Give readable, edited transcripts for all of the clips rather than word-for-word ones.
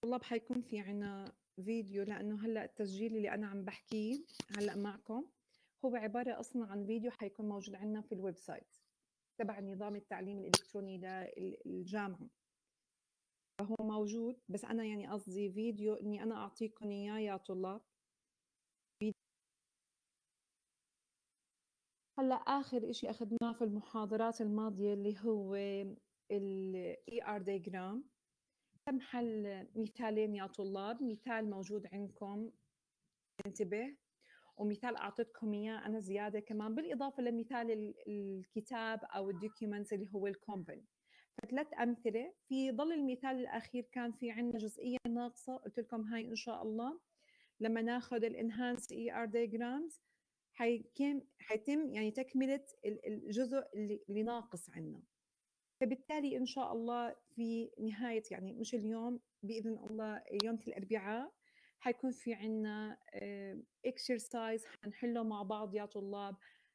طلاب حيكون في عنا فيديو لأنه هلأ التسجيل اللي أنا عم بحكيه هلأ معكم هو عبارة أصلا عن فيديو حيكون موجود عندنا في الويب سايت تبع نظام التعليم الإلكتروني للجامعة. فهو موجود، بس أنا يعني قصدي فيديو إني أنا أعطيكم إياه يا طلاب. هلأ آخر إشي أخذناه في المحاضرات الماضية اللي هو ال ER diagram. تم حل مثالين يا طلاب، مثال موجود عندكم انتبه، ومثال أعطيتكم إياه أنا زيادة كمان بالإضافة لمثال الكتاب أو الدوكيومنتس اللي هو الكومبن. فثلاث أمثلة. في ظل المثال الأخير كان في عندنا جزئية ناقصة، قلت لكم هاي إن شاء الله لما ناخذ الانهانس اي ار diagrams حيتم يعني تكملة الجزء اللي ناقص عندنا. فبالتالي إن شاء الله في نهاية يعني مش اليوم، بإذن الله يوم الأربعاء حيكون في عنا exercise حنحله مع بعض يا طلاب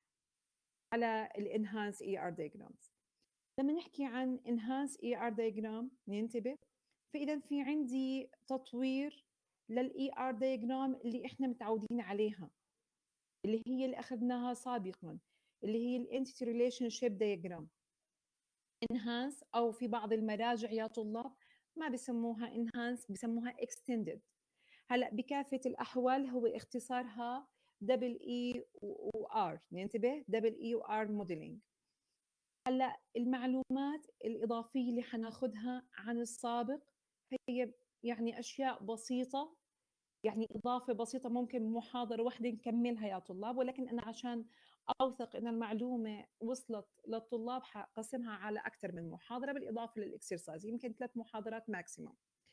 على الانهانس اي ار diagrams. لما نحكي عن enhance اي ار diagram ننتبه، فإذا في عندي تطوير للاي ار diagram اللي احنا متعودين عليها، اللي هي اللي أخذناها سابقا، اللي هي الانتيتي ريليشن شيب diagram. enhance أو في بعض المراجع يا طلاب ما بسموها enhance، بسموها extended. هلا بكافة الأحوال هو اختصارها دبل اي وار، ننتبه دبل اي وار موديلينج. هلا المعلومات الإضافية اللي حناخذها عن السابق هي يعني أشياء بسيطة، يعني إضافة بسيطة ممكن محاضرة واحدة نكملها يا طلاب، ولكن أنا عشان أوثق إن المعلومة وصلت للطلاب حقسمها على أكثر من محاضرة بالإضافة للإكسرسايز، يمكن 3 محاضرات ماكسيموم.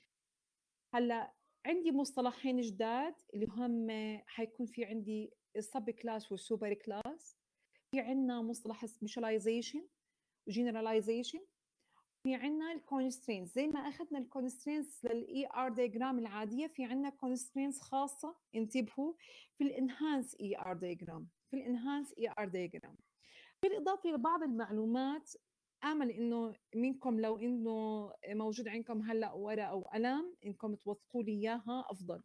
هلا عندي مصطلحين جداد اللي هم حيكون في عندي السب كلاس والسوبر كلاس. في عندنا مصطلح سبيشاليزيشن وجنراليزيشن. في عندنا الكونسترينز، زي ما اخذنا الكونسترينز للاي ار دايجرام العاديه، في عندنا كونسترينز خاصه انتبهوا في الانهانس اي ار دايجرام، في الانهانس اي ار دايجرام. بالاضافه لبعض المعلومات، امل انه منكم لو انه موجود عندكم هلا ورقه او قلم انكم توثقوا لي اياها افضل.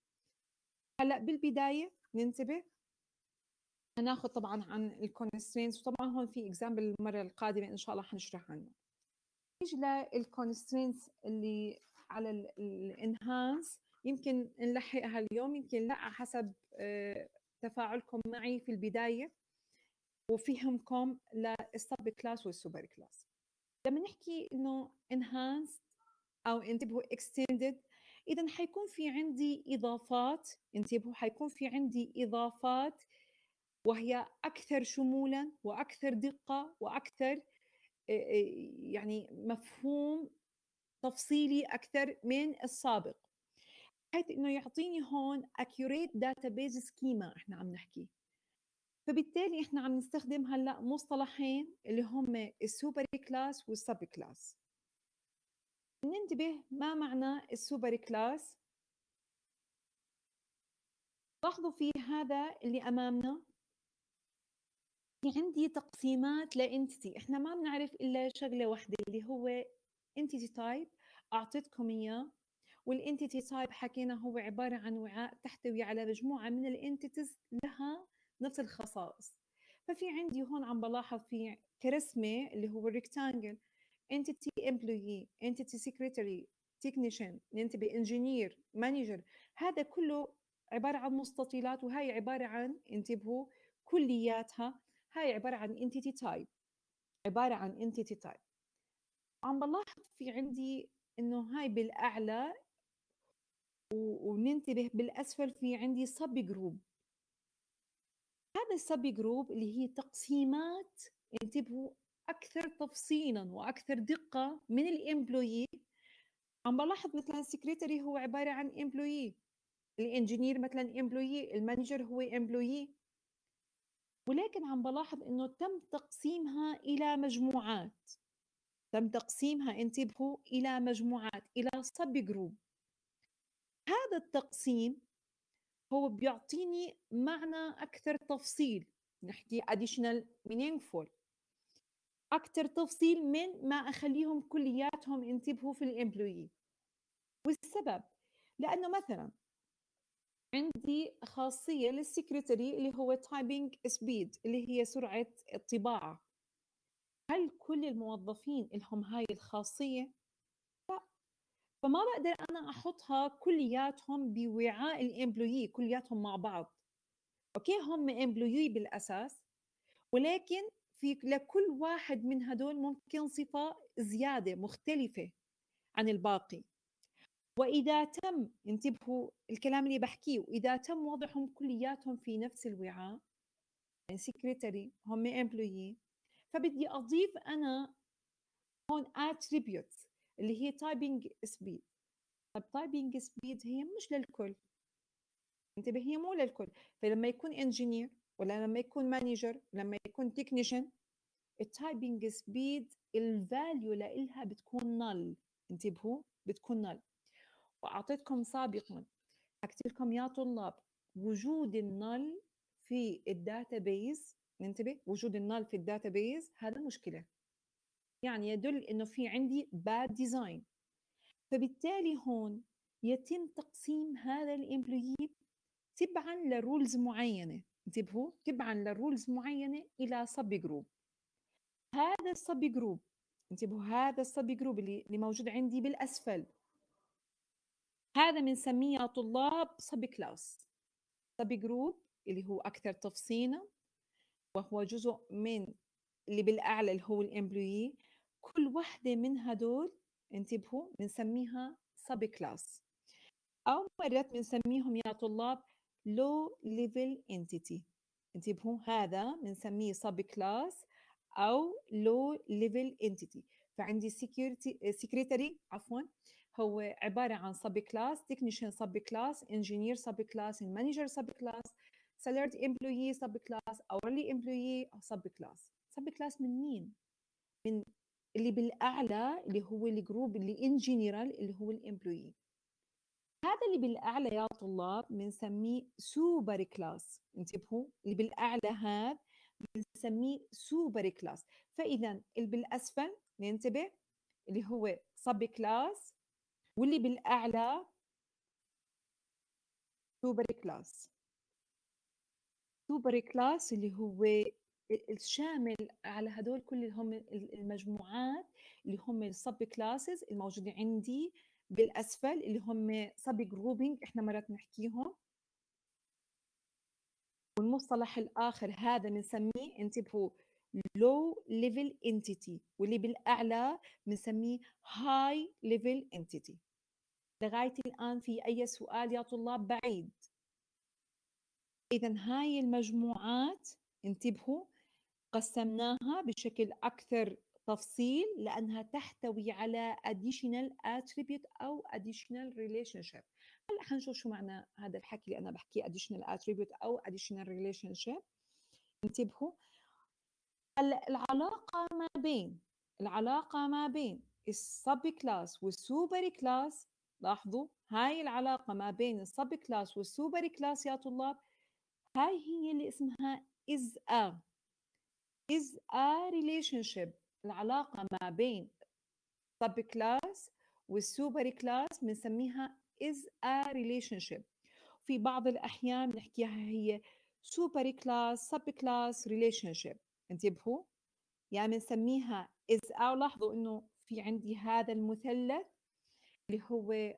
هلا بالبدايه ننتبه، هناخذ طبعا عن الكونسترينز، وطبعا هون في اكزامبل المره القادمه ان شاء الله حنشرح عنه. نيجي للكونسترينز اللي على الانهانس، يمكن نلحقها اليوم يمكن لا، حسب تفاعلكم معي في البدايه وفهمكم للسب كلاس والسوبر كلاس. لما نحكي انه enhanced او انتبهوا extended، اذا حيكون في عندي اضافات، انتبهوا حيكون في عندي اضافات وهي اكثر شمولا واكثر دقه واكثر يعني مفهوم تفصيلي اكثر من السابق، بحيث انه يعطيني هون accurate database schema احنا عم نحكي. فبالتالي احنا عم نستخدم هلا مصطلحين اللي هم السوبر كلاس والسب كلاس. ننتبه ما معنى السوبر كلاس. لاحظوا في هذا اللي امامنا في عندي تقسيمات لانتيتي، احنا ما بنعرف الا شغله واحده اللي هو انتيتي تايب، اعطيتكم اياه. والانتيتي تايب حكينا هو عباره عن وعاء تحتوي على مجموعه من الانتيتيز لها نفس الخصائص. ففي عندي هون عم بلاحظ في كرسمه اللي هو الريكتانجل entity employee entity secretary technician، ننتبه engineer manager، هذا كله عباره عن مستطيلات، وهي عباره عن انتبهوا كلياتها هاي عباره عن entity type، عباره عن entity type. عم بلاحظ في عندي انه هاي بالاعلى وننتبه بالاسفل في عندي سب جروب. هذا السب جروب اللي هي تقسيمات انتبهوا اكثر تفصيلا واكثر دقه من الامبلويي. عم بلاحظ مثلا السكرتري هو عباره عن امبلويي، الانجينير مثلا امبلويي، المانجر هو امبلويي. ولكن عم بلاحظ انه تم تقسيمها الى مجموعات، تم تقسيمها انتبهوا الى مجموعات، الى سب جروب. هذا التقسيم هو بيعطيني معنى أكثر تفصيل، نحكي additional meaningful، أكثر تفصيل من ما أخليهم كلياتهم انتبهوا في الامبلوي. والسبب لأنه مثلا عندي خاصية للسكرتري اللي هو تايبنج سبيد، اللي هي سرعة الطباعة. هل كل الموظفين لهم هاي الخاصية؟ لا. فما بقدر أنا أحطها كلياتهم بوعاء الإمبلويي كلياتهم مع بعض. أوكي، هم إمبلويي بالأساس، ولكن في لكل واحد من هدول ممكن صفة زيادة مختلفة عن الباقي. وإذا تم، انتبهوا الكلام اللي بحكيه، وإذا تم وضعهم كلياتهم في نفس الوعاء، يعني سكرتري هم امبلويي، فبدي أضيف أنا هون attributes اللي هي تايبنج سبيد. طب تايبنج سبيد هي مش للكل، انتبه، هي مو للكل. فلما يكون انجينير، ولا لما يكون مانجر، لما يكون تكنيشن، التايبنج سبيد الفاليو لإلها بتكون نل. انتبهوا، بتكون نل. وأعطيتكم سابقا، حكيت لكم يا طلاب، وجود النل في الداتابيز، ننتبه، وجود النل في الداتابيز هذا مشكلة، يعني يدل انه في عندي باد ديزاين. فبالتالي هون يتم تقسيم هذا الامبلويي تبعا لرولز معينة، انتبهوا، تبعا لرولز معينة إلى سب جروب. هذا السب جروب، انتبهوا، هذا السب جروب اللي موجود عندي بالأسفل، هذا بنسميه يا طلاب سب كلاس. سب جروب اللي هو أكثر تفصيلا، وهو جزء من اللي بالأعلى اللي هو الإمبلويي. كل واحدة من هدول، انتبهوا، بنسميها سب كلاس، أو مرات بنسميهم يا طلاب low level entity. انتبهوا، هذا بنسميه سب كلاس أو low level entity. فعندي secretary عفوا، هو عبارة عن سب كلاس، تكنيشن سب كلاس، انجينير سب كلاس، مانجر سب كلاس، salaried employee سب كلاس، hourly employee سب كلاس. سب كلاس من مين؟ من اللي بالأعلى اللي هو الجروب اللي ان جنرال اللي هو الامبلويي. هذا اللي بالأعلى يا طلاب بنسميه سوبر كلاس. انتبهوا، اللي بالأعلى هذا بنسميه سوبر كلاس. فإذا اللي بالأسفل ننتبه اللي هو سب كلاس، واللي بالأعلى سوبر كلاس. سوبر كلاس اللي هو الشامل على هدول كلهم المجموعات اللي هم السب كلاسز الموجودة عندي بالأسفل، اللي هم سب جروبينج احنا مرات نحكيهم. والمصطلح الآخر هذا بنسميه، انتبهوا، low level entity، واللي بالأعلى بنسميه high level entity. لغاية الآن في أي سؤال يا طلاب بعيد؟ إذا هاي المجموعات، انتبهوا، قسمناها بشكل أكثر تفصيل لأنها تحتوي على additional attribute أو additional relationship. هلا حنشوف شو معنى هذا الحكي اللي أنا بحكيه additional attribute أو additional relationship. انتبهوا، العلاقة ما بين السب كلاس والسوبر كلاس، لاحظوا هاي العلاقة ما بين السب كلاس والسوبر كلاس يا طلاب، هاي هي اللي اسمها is a relationship. العلاقة ما بين sub class والسوبر كلاس بنسميها is a relationship. في بعض الأحيان بنحكيها هي super class sub class relationship. انتبهوا، يعني بنسميها is a. لاحظوا إنه في عندي هذا المثلث اللي هو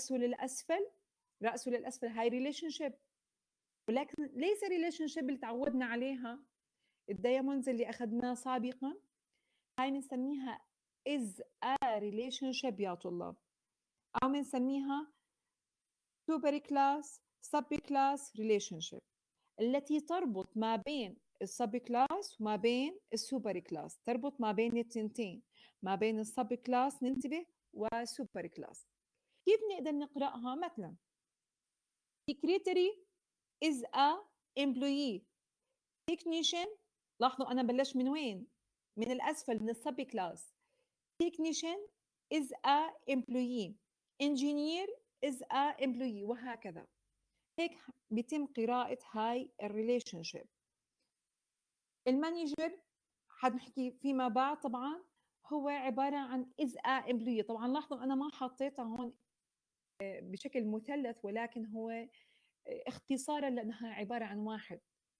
رأسه للأسفل هاي relationship، ولكن ليس relationship اللي تعودنا عليها الدايموندز اللي أخذناه سابقا. هاي بنسميها is a relationship يا طلاب، أو بنسميها super class sub class relationship، التي تربط ما بين السب كلاس وما بين السوبر كلاس، تربط ما بين التنتين، ما بين السب كلاس، ننتبه، وسوبر كلاس. كيف نقدر نقرأها؟ مثلا secretary is a employee. technician، لاحظوا أنا بلش من وين؟ من الأسفل، من السب كلاس. technician is a employee. engineer is a employee، وهكذا. هيك بيتم قراءة هاي الريليشن شيب. المانجر حنحكي فيما بعد طبعا، هو عبارة عن is a employee. طبعا لاحظوا أنا ما حطيتها هون بشكل مثلث، ولكن هو اختصارا لأنها عبارة عن واحد،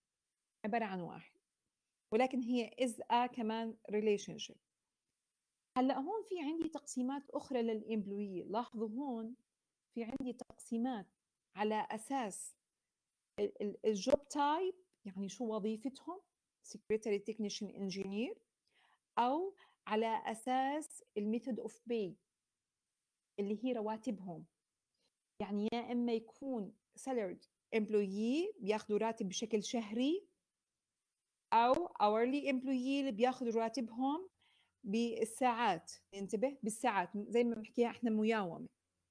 ولكن هي is a كمان relationship. هلا هون في عندي تقسيمات أخرى للإمبلويي. لاحظوا هون في عندي تقسيمات على أساس الجوب تايب، يعني شو وظيفتهم، secretary technician engineer، أو على أساس الميثود اوف باي اللي هي رواتبهم. يعني يا إما يكون salaried employee بياخذوا راتب بشكل شهري، أو hourly employee اللي بياخذوا راتبهم بالساعات. انتبه، بالساعات زي ما بنحكيها احنا مياومة.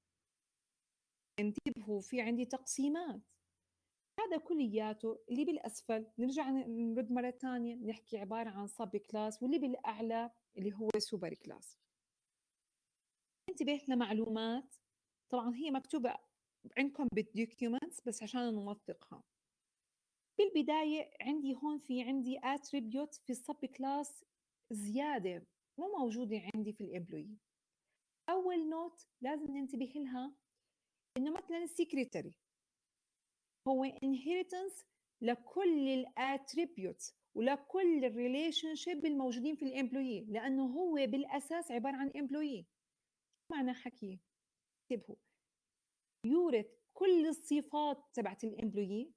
انتبهوا في عندي تقسيمات. هذا كلياته اللي بالأسفل نرجع نرد مرة ثانية نحكي عبارة عن سب كلاس، واللي بالأعلى اللي هو سوبر كلاس. انتبه لمعلومات طبعا هي مكتوبة عندكم بالدوكيومنتس بس عشان نوثقها. بالبداية عندي هون في عندي attribute في السب كلاس زيادة مو موجودة عندي في الامبلوي. أول نوت لازم ننتبه لها إنه مثلا السكرتري هو inheritance لكل الاتريبيوتس ولكل الريليشن شيب الموجودين في الامبلوي، لأنه هو بالأساس عبارة عن امبلوي. معنى حكي انتبهوا، يورث كل الصفات تبعت الامبلوي.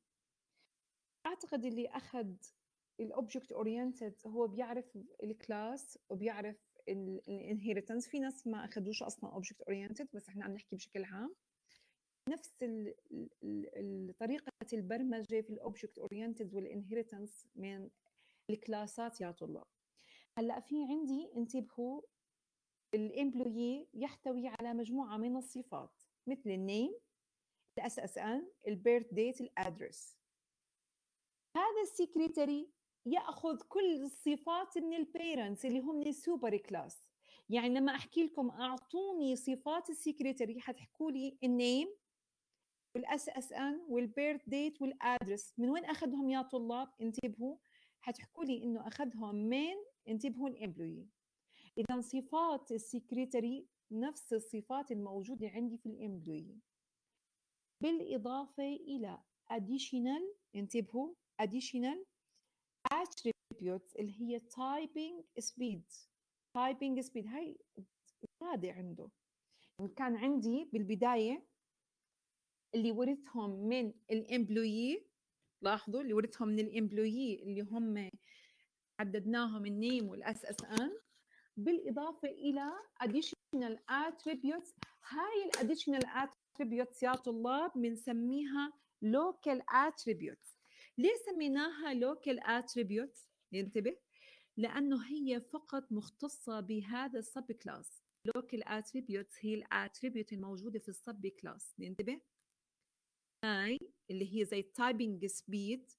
اعتقد اللي اخذ الاوبجكت اورينتد هو بيعرف الكلاس وبيعرف الانهيرتنس. في ناس ما اخذوش اصلا اوبجكت اورينتد، بس احنا عم نحكي بشكل عام. نفس طريقه البرمجه في الاوبجكت اورينتد والانهيرتنس من الكلاسات يا طلاب. هلا في عندي انتبهوا، الامبلوي يحتوي على مجموعه من الصفات مثل النيم، الاس اس ان، البيرث ديت، الادرس. هذا السكرتري ياخذ كل الصفات من البيرنتس اللي هم من السوبر كلاس. يعني لما احكي لكم اعطوني صفات السكرتري حتحكوا لي النيم والاس اس ان والبيرث ديت والادرس. من وين اخذهم يا طلاب؟ انتبهوا، حتحكوا لي انه اخذهم من، انتبهوا، الامبلوي. اذا صفات السكرتري نفس الصفات الموجوده عندي في الامبلوي، بالاضافه الى additional، انتبهوا، additional attributes اللي هي typing speed. هاي زيادة عنده. كان عندي بالبداية اللي ورثهم من الامبلويي، لاحظوا اللي ورثهم من الامبلويي اللي هم عددناهم النيم والاس اس ان، بالاضافه الى additional attributes. هاي الاديشنال attributes يا طلاب بنسميها local attributes. ليه سميناها local attributes؟ ينتبه، لانه هي فقط مختصه بهذا السب كلاس. local attributes هي الاتريبيوت الموجوده في السب كلاس. ننتبه، هاي اللي هي زي typing speed،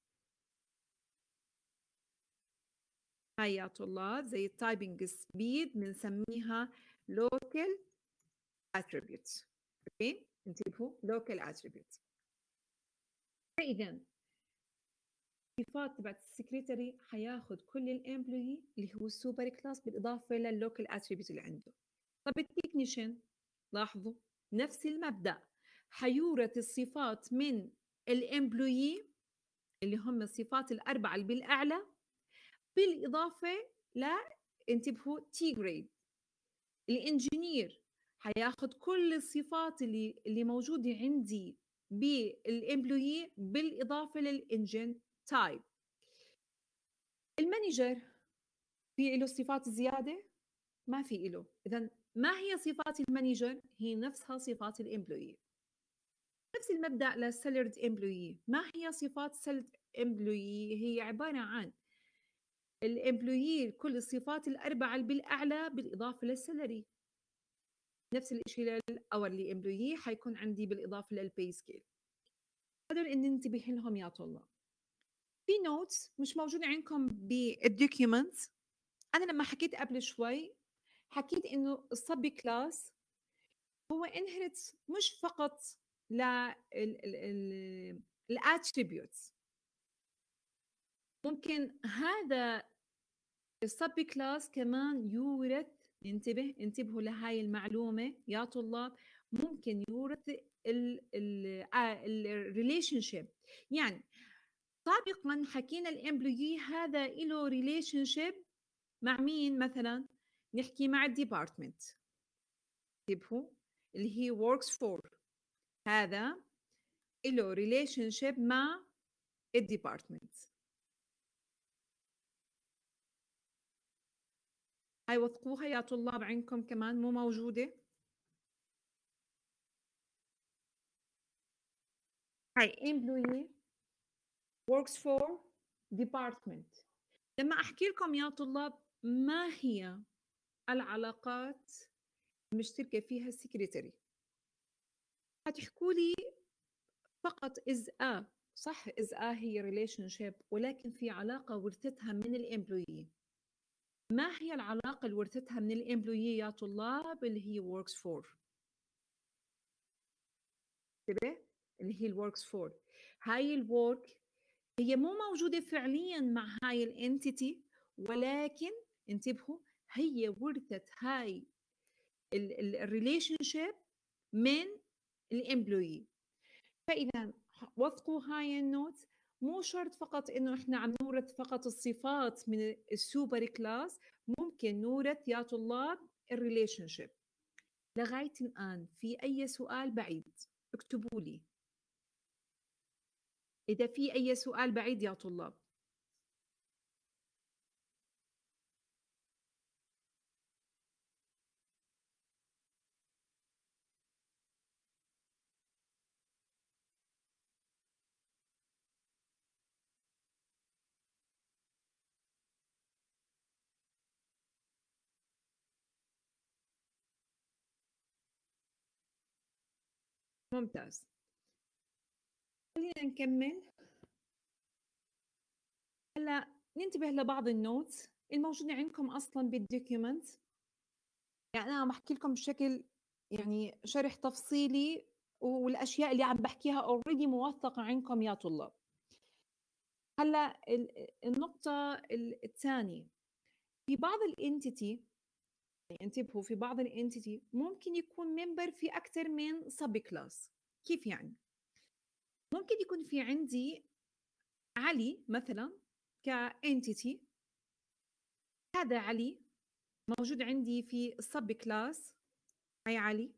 هاي يا طلاب زي التايبنج سبيد بنسميها local attributes. اوكي، انتبهوا، local attributes. فاذا صفات تبعت السكرتري حياخذ كل الامبلوي اللي هو السوبر كلاس بالاضافه لللوكال اتريبيوت اللي عنده. طب التكنيشن لاحظوا نفس المبدا، حيورث الصفات من الامبلوي اللي هم الصفات الاربعه اللي بالاعلى، بالاضافه ل، انتبهوا، تي جريد. الانجينير حياخذ كل الصفات اللي موجوده عندي بالامبلوي بالاضافه للانجن تايب. المانجر في له صفات زياده؟ ما في له. اذا ما هي صفات المانجر؟ هي نفسها صفات الامبلوي. نفس المبدا للسالرد امبلوي. ما هي صفات سالرد امبلوي؟ هي عباره عن الامبلوي كل الصفات الاربعه اللي بالاعلى بالاضافه للسالري. نفس الشيء للاورلي امبلوي حيكون عندي بالاضافه للبي سكيل. هذول ان ننتبه لهم يا طلاب. في نوتس مش موجوده عندكم بالدوكيومنتس. انا لما حكيت قبل شوي حكيت انه السب كلاس هو انهرتس مش فقط ل الاتريبيوتس، ممكن هذا السب كلاس كمان يورث، انتبهوا لهاي المعلومه يا طلاب، ممكن يورث الريليشن شيب. يعني سابقا حكينا الامبلوي هذا له ريليشن شيب مع مين؟ مثلا نحكي مع الديبارتمنت، انتبهوا، اللي هي works for، هذا له ريليشن شيب مع الديبارتمنت. هاي وثقوها يا طلاب، عندكم كمان مو موجودة؟ هاي employee works for department. لما أحكي لكم يا طلاب ما هي العلاقات المشتركة فيها السكرتري، هتحكوا لي فقط is a، صح is a هي relationship، ولكن في علاقة ورثتها من الامبلويي. ما هي العلاقة اللي ورثتها من الامبلويي يا طلاب؟ اللي هي works for، انتبه، اللي هي الوركس فور. هاي الورك هي مو موجودة فعليا مع هاي الانتيتي، ولكن انتبهوا هي ورثت هاي الريليشن شيب من الامبلوي. فاذا وثقوا هاي النوت، مو شرط فقط انه احنا عم نورث فقط الصفات من السوبر كلاس، ممكن نورث يا طلاب الريليشن شيب. لغايه الان في اي سؤال بعيد اكتبوا لي اذا في اي سؤال بعيد يا طلاب. ممتاز، خلينا نكمل. هلا ننتبه لبعض النوتس الموجوده عندكم اصلا بالدوكيومنت. يعني انا عم بحكي لكم بشكل يعني شرح تفصيلي، والاشياء اللي عم بحكيها اوريدي موثقه عندكم يا طلاب. هلا النقطه الثانيه، في بعض الانتيتي، انتبهوا، في بعض الانتيتي ممكن يكون ممبر في اكثر من سب كلاس. كيف يعني؟ ممكن يكون في عندي علي مثلا كانتيتي، هذا علي موجود عندي في السب كلاس. هاي علي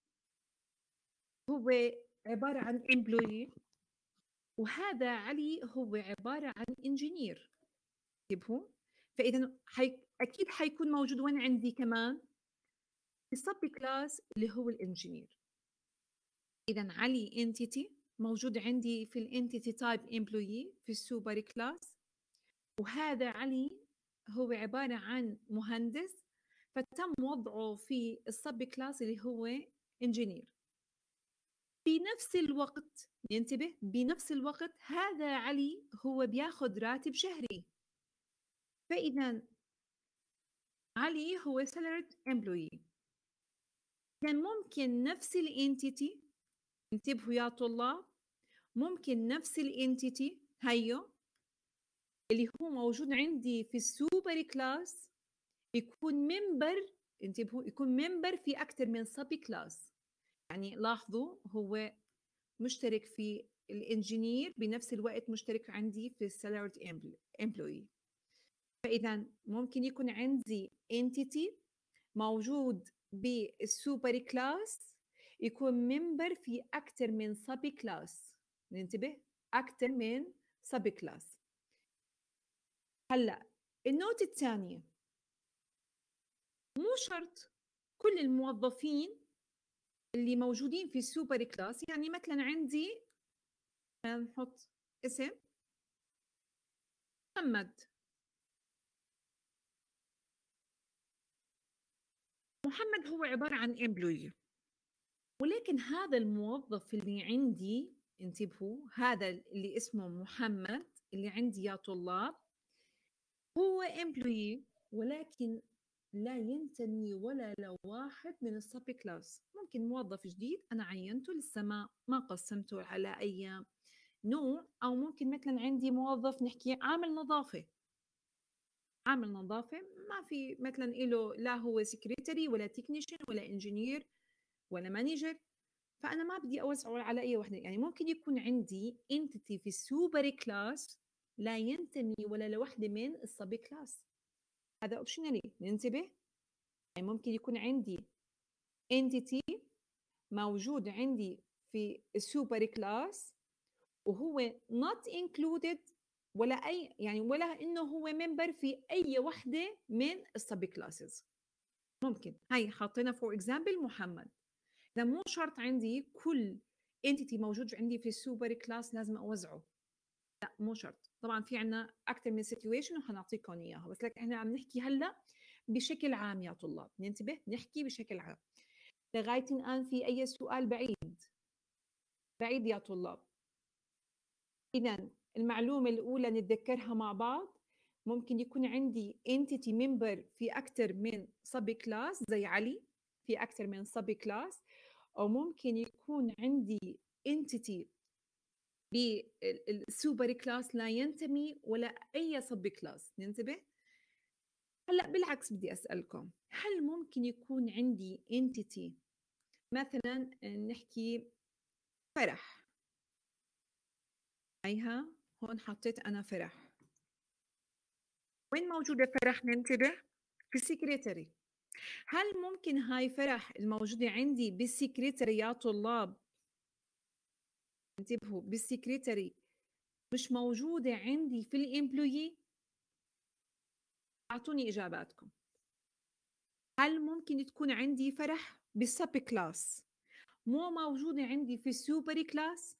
هو عبارة عن employee، وهذا علي هو عبارة عن engineer. انتبهوا، فإذا أكيد حيكون موجود وين عندي كمان؟ في السب كلاس اللي هو الانجينير. إذا علي entity موجود عندي في الانتيتي تايب employee في السوبر كلاس، وهذا علي هو عبارة عن مهندس، فتم وضعه في السب كلاس اللي هو انجينير. في نفس الوقت ينتبه، بنفس الوقت هذا علي هو بياخذ راتب شهري، فإذا علي هو salaried employee. كان ممكن نفس الانتيتي، انتبهوا يا طلاب، ممكن نفس الانتيتي هيو اللي هو موجود عندي في السوبر كلاس يكون ممبر، انتبهوا، يكون ممبر في أكثر من سب كلاس. يعني لاحظوا هو مشترك في الانجينير، بنفس الوقت مشترك عندي في السالاريد امبلوي. فاذا ممكن يكون عندي entity موجود بالسوبر كلاس يكون ممبر في اكثر من سب كلاس. ننتبه، اكثر من سب كلاس. هلا النوت الثانيه، مو شرط كل الموظفين اللي موجودين في السوبر كلاس، يعني مثلا عندي نحط اسم محمد. محمد هو عبارة عن employee، ولكن هذا الموظف اللي عندي، انتبهوا، هذا اللي اسمه محمد اللي عندي يا طلاب هو employee، ولكن لا ينتمي ولا لواحد من السب كلاس. ممكن موظف جديد أنا عينته لسه ما قسمته على أي نوع، أو ممكن مثلا عندي موظف نحكي عامل نظافة، عامل نظافة ما في مثلا له لا هو سكرتري ولا تكنيشن ولا انجينير، ولا مانجر، فأنا ما بدي أوزعه على أي وحدة. يعني ممكن يكون عندي entity في السوبر كلاس لا ينتمي ولا لوحدة من السب كلاس، هذا اوبشنالي ننتبه. يعني ممكن يكون عندي entity موجود عندي في السوبر كلاس وهو not included ولا أي، يعني ولا إنه هو member في أي وحدة من السب كلاسز. ممكن هاي حاطينها فور اكزامبل محمد. إذا مو شرط عندي كل entity موجود عندي في السوبر كلاس لازم أوزعه، لا مو شرط. طبعا في عنا أكثر من سيتويشن وحنعطيكم إياها، بس لك إحنا عم نحكي هلا بشكل عام يا طلاب، ننتبه نحكي بشكل عام. لغاية الآن في أي سؤال بعيد؟ بعيد يا طلاب؟ إذا المعلومة الأولى نتذكرها مع بعض، ممكن يكون عندي entity member في أكثر من sub class زي علي في أكثر من sub class، أو ممكن يكون عندي entity بالسوبر كلاس لا ينتمي ولا أي sub class. ننتبه. هلا بالعكس بدي أسألكم، هل ممكن يكون عندي entity مثلا نحكي فرح، هيها هون حطيت أنا فرح، وين موجودة فرح؟ ننتبه في السكرتري. هل ممكن هاي فرح الموجودة عندي بالسكرتري يا طلاب، انتبهوا بالسكرتري، مش موجودة عندي في الامبلويي؟ أعطوني إجاباتكم. هل ممكن تكون عندي فرح بالسب كلاس مو موجودة عندي في السوبر كلاس؟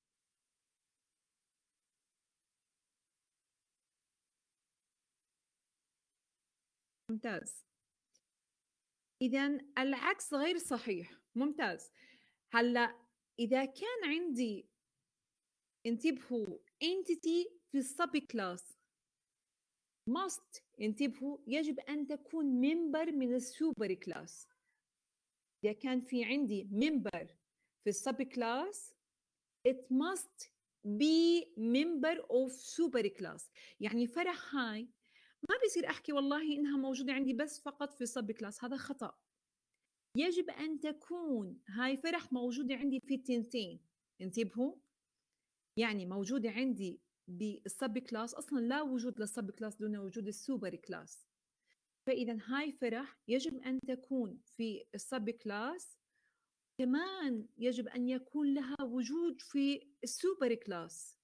ممتاز. إذا العكس غير صحيح. ممتاز. هلا إذا كان عندي، انتبهوا، entity في السب كلاس must، انتبهوا، يجب أن تكون member من السوبر كلاس. إذا كان في عندي member في السب كلاس it must be member of super class. يعني فرح هاي ما بيصير أحكي والله إنها موجودة عندي بس فقط في السب كلاس، هذا خطأ. يجب أن تكون هاي فرح موجودة عندي في التنتين. انتبهوا، يعني موجودة عندي بالسب كلاس، أصلا لا وجود للسب كلاس دون وجود السوبر كلاس. فإذا هاي فرح يجب أن تكون في السب كلاس، كمان يجب أن يكون لها وجود في السوبر كلاس.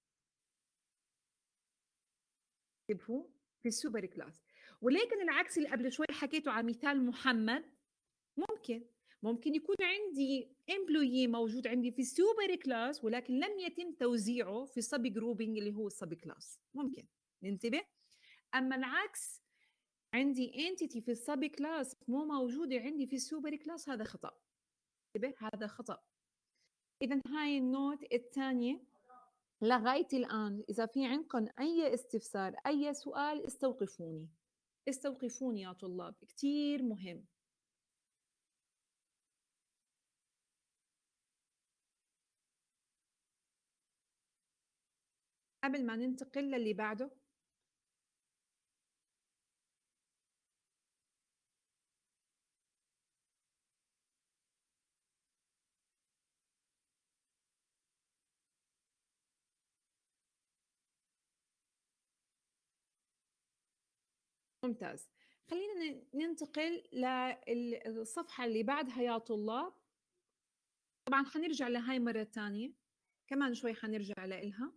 انتبهوا، في السوبر كلاس. ولكن العكس اللي قبل شوي حكيته على مثال محمد، ممكن يكون عندي امبلويي موجود عندي في السوبر كلاس ولكن لم يتم توزيعه في السب جروبينج اللي هو السب كلاس. ممكن ننتبه. اما العكس، عندي entity في السب كلاس مو موجوده عندي في السوبر كلاس، هذا خطا. انتبه، هذا خطا. اذا هاي النوت الثانيه. لغايه الان اذا في عندكم اي استفسار اي سؤال استوقفوني، استوقفوني يا طلاب، كثير مهم. قبل ما ننتقل للي بعده، ممتاز. خلينا ننتقل للصفحة اللي بعدها يا طلاب. طبعا حنرجع لهاي مرة تانية، كمان شوي حنرجع لإلها.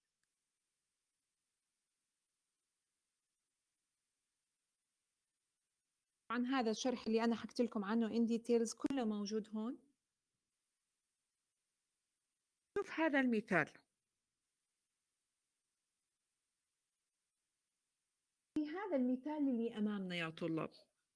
طبعا هذا الشرح اللي أنا حكيت لكم عنه in details كله موجود هون. شوف هذا المثال. في هذا المثال اللي أمامنا يا طلاب،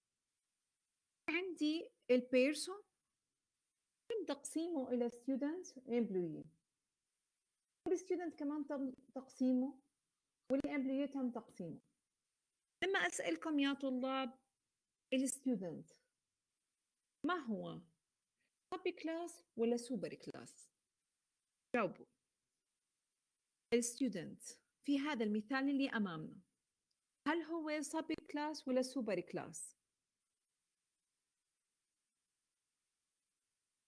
عندي البيرسون تم تقسيمه إلى student employee، والستودنت كمان تم تقسيمه، والامبلويي تم تقسيمه. لما أسألكم يا طلاب الستودنت ما هو، سب كلاس ولا سوبر كلاس؟ جاوبوا. الستودنت في هذا المثال اللي أمامنا هل هو سب كلاس ولا سوبر كلاس؟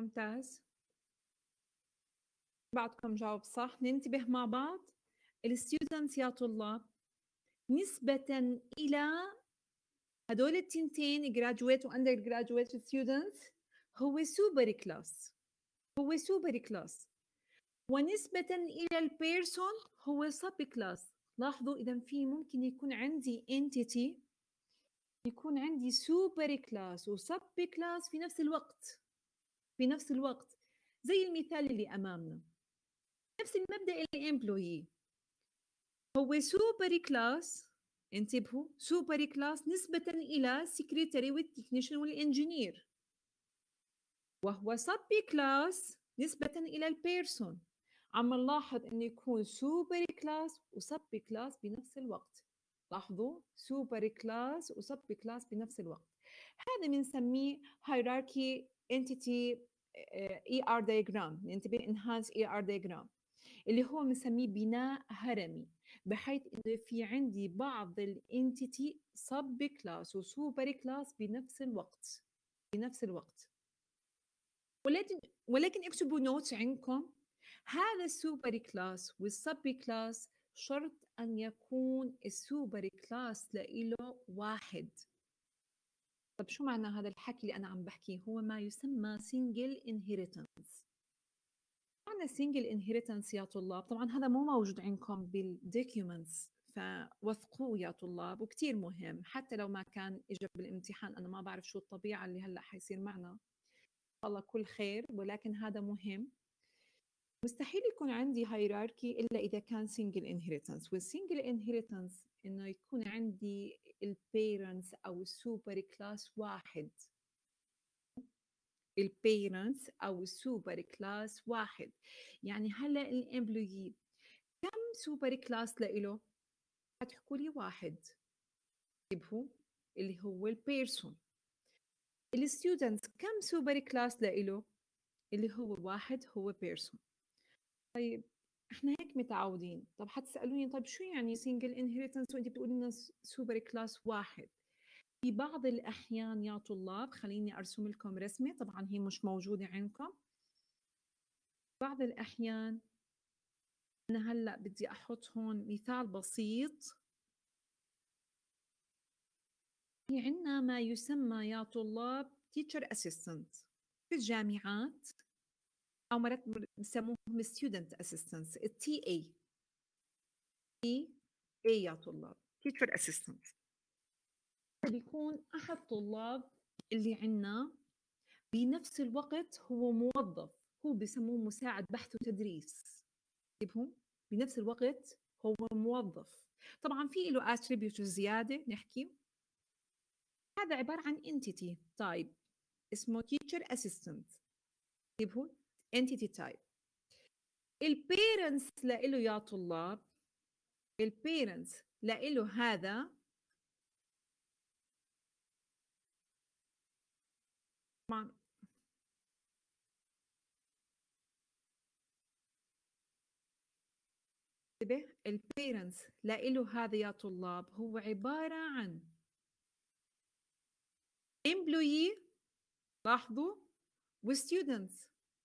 ممتاز، بعضكم جاوب صح. ننتبه مع بعض. الستودنتس يا طلاب نسبة إلى هدول التنتين graduate و undergraduate students هو سوبر كلاس، هو سوبر كلاس، ونسبة إلى البيرسون هو سب كلاس. لاحظوا إذا في ممكن يكون عندي entity يكون عندي سوبر كلاس وسب كلاس في نفس الوقت، في نفس الوقت، زي المثال اللي أمامنا. نفس المبدأ الامبلويي هو سوبر كلاس، انتبهوا، سوبر كلاس نسبة إلى سكرتري والتكنيشن والإنجينير، وهو سب كلاس نسبة إلى البيرسون. عم نلاحظ إنه يكون سوبر كلاس وسب كلاس بنفس الوقت. لاحظوا سوبر كلاس وسب كلاس بنفس الوقت. هذا بنسميه hierarchy entity ER diagram، ننتبه enhance ER diagram، اللي هو بنسميه بناء هرمي، بحيث انه في عندي بعض الانتيتي سب كلاس وسوبر كلاس بنفس الوقت، بنفس الوقت. ولكن اكتبوا نوت عندكم، هذا السوبر كلاس والسب كلاس شرط ان يكون السوبر كلاس له واحد. طب شو معنى هذا الحكي اللي انا عم بحكيه؟ هو ما يسمى single inheritance. معنى single inheritance يا طلاب، طبعا هذا مو موجود عندكم بالدوكيومنتس، فوثقوه يا طلاب، وكتير مهم. حتى لو ما كان اجى بالامتحان، انا ما بعرف شو الطبيعه اللي هلا حيصير معنا، الله كل خير، ولكن هذا مهم. مستحيل يكون عندي هيراركي الا اذا كان single inheritance. والسنجل inheritance انه يكون عندي البيرنتس او السوبر كلاس واحد، البيرنتس او السوبر كلاس واحد. يعني هلا الامبلويي كم سوبر كلاس لإله؟ هتحكوا لي واحد، انتبهوا، اللي هو البيرسون. الستودنت كم سوبر كلاس لإله؟ اللي هو واحد، هو بيرسون. طيب احنا هيك متعودين. طب حتسألوني طيب شو يعني سنجل انهيرتنس وانت بتقولي لنا سوبر كلاس واحد؟ في بعض الأحيان يا طلاب، خليني أرسم لكم رسمة، طبعا هي مش موجودة عندكم. بعض الأحيان أنا هلأ بدي أحط هون مثال بسيط. في عنا ما يسمى يا طلاب teacher assistant في الجامعات، أو مرات بسموهم student assistants، TA. TA يا طلاب teacher assistant بيكون أحد طلاب اللي عنا بنفس الوقت هو موظف، هو بسموه مساعد بحث وتدريس. انتبهوا، بنفس الوقت هو موظف. طبعا في له attribute زيادة نحكي، هذا عبارة عن entity type اسمه teacher assistant. انتبهوا entity type. البيرنتس لإله يا طلاب، البيرنتس لإله هذا طبعا انتبه، البيرنتس لإله هذا يا طلاب هو عبارة عن employee، لاحظوا، وستودنتس.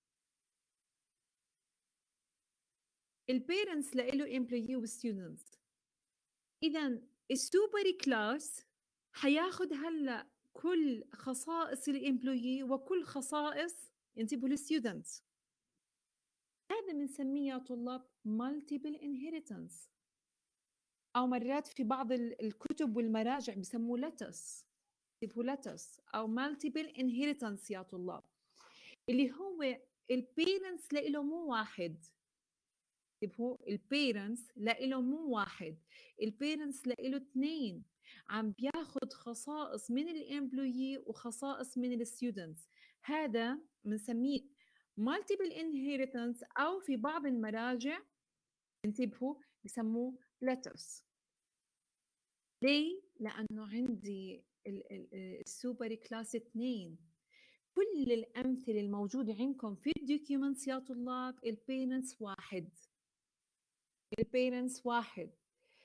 البيرنتس لإله employee وستودنتس. إذا السوبر كلاس حياخد هلا كل خصائص الامبلويي وكل خصائص انتبهوا الستودنتس. هذا بنسميه يا طلاب multiple inheritance، أو مرات في بعض الكتب والمراجع بسموه لتس، انتبهوا لتس أو multiple inheritance يا طلاب، اللي هو البيرنتس لإله مو واحد. انتبهوا البيرنتس لإله مو واحد، البيرنتس لإله اثنين، عم بياخد خصائص من الامبلويي وخصائص من الستودنتس. هذا بنسميه multiple inheritance، أو في بعض المراجع انتبهوا بسموه letters. ليه؟ لأنه عندي السوبر كلاس 2. كل الأمثلة الموجودة عندكم في الدوكيومنتس يا طلاب البيرنتس واحد، البيرنتس واحد.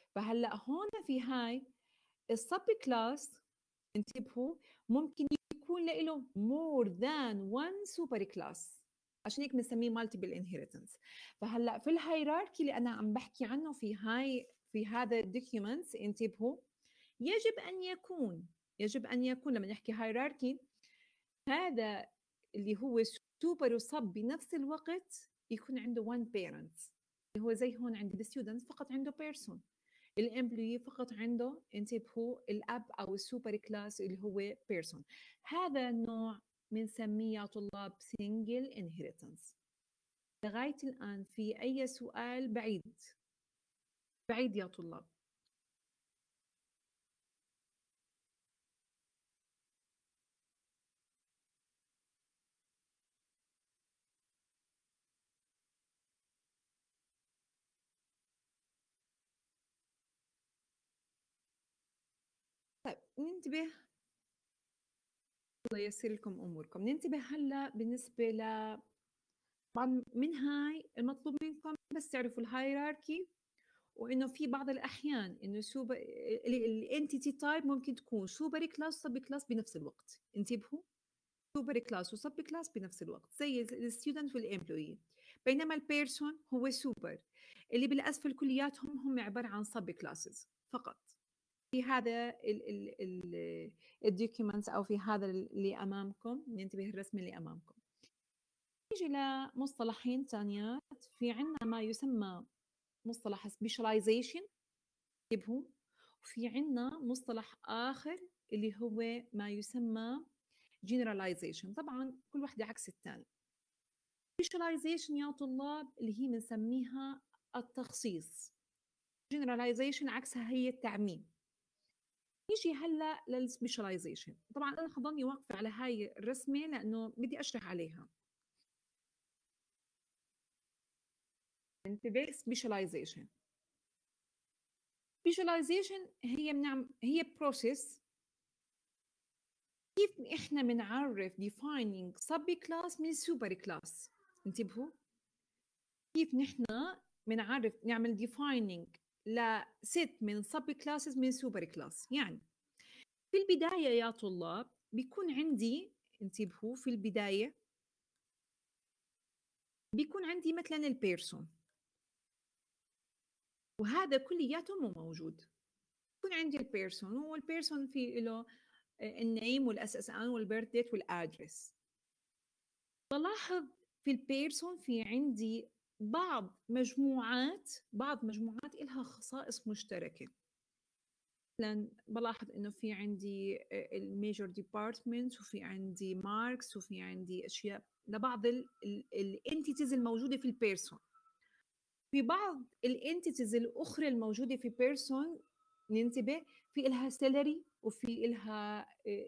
فهلا هون في هاي السب كلاس انتبهوا ممكن بيكون له more than one super class، عشان هيك بنسميه multiple inheritance. فهلا في الهيراركي اللي انا عم بحكي عنه في هذا الدوكيومنتس، انتبهوا، يجب ان يكون لما نحكي هيراركي، هذا اللي هو سوبر وصب بنفس الوقت يكون عنده one parent، اللي هو زي هون عند الستودنت فقط عنده person، الامبلوي فقط عنده، انتبهوا، الاب او السوبر كلاس اللي هو بيرسون. هذا النوع بنسميه يا طلاب سنجل انهيرتنس. لغايه الان في اي سؤال بعيد يا طلاب؟ طيب ننتبه، الله ييسر لكم اموركم. ننتبه هلا بالنسبه طبعا من هاي المطلوب منكم بس تعرفوا الهيراركي، وانه في بعض الاحيان انه سوبر الانتيتي تايب ممكن تكون سوبر كلاس سب كلاس بنفس الوقت، انتبهوا، سوبر كلاس وسب كلاس بنفس الوقت زي الستودنت والامبلوي. بينما البيرسون هو سوبر، اللي بالاسفل كلياتهم هم عباره عن سب كلاسز فقط. في هذا الدوكيومنتس او في هذا اللي امامكم، ننتبه الرسم اللي امامكم. نيجي لمصطلحين ثانيات، في عندنا ما يسمى مصطلح سبيشاليزيشن، انتبهوا، وفي عندنا مصطلح اخر اللي هو ما يسمى generalization. طبعا كل واحدة عكس الثاني. specialization يا طلاب اللي هي بنسميها التخصيص، generalization عكسها هي التعميم. نيجي هلا للسبيشاليزيشن. طبعا انا حضرني واقفه على هاي الرسمه لانه بدي اشرح عليها. انتبه، specialization هي بروسيس كيف احنا بنعرف defining sub class من super class. انتبهوا، كيف نحن بنعرف نعمل defining لست من sub classes من super class. يعني في البداية يا طلاب بيكون عندي، انتبهوا، في البداية بيكون عندي مثلا البيرسون، وهذا كلياته مو موجود. بيكون عندي البيرسون، والبيرسون في له النيم والاس اس ان والبيرث ديت والادرس. بلاحظ في البيرسون في عندي بعض مجموعات إلها خصائص مشتركة. مثلا بلاحظ إنه في عندي الميجور ديبارتمنت، وفي عندي ماركس، وفي عندي أشياء لبعض الانتيتيز الموجودة في البيرسون. في بعض الانتيتيز الأخرى الموجودة في بيرسون ننتبه في إلها سيلري، وفي إلها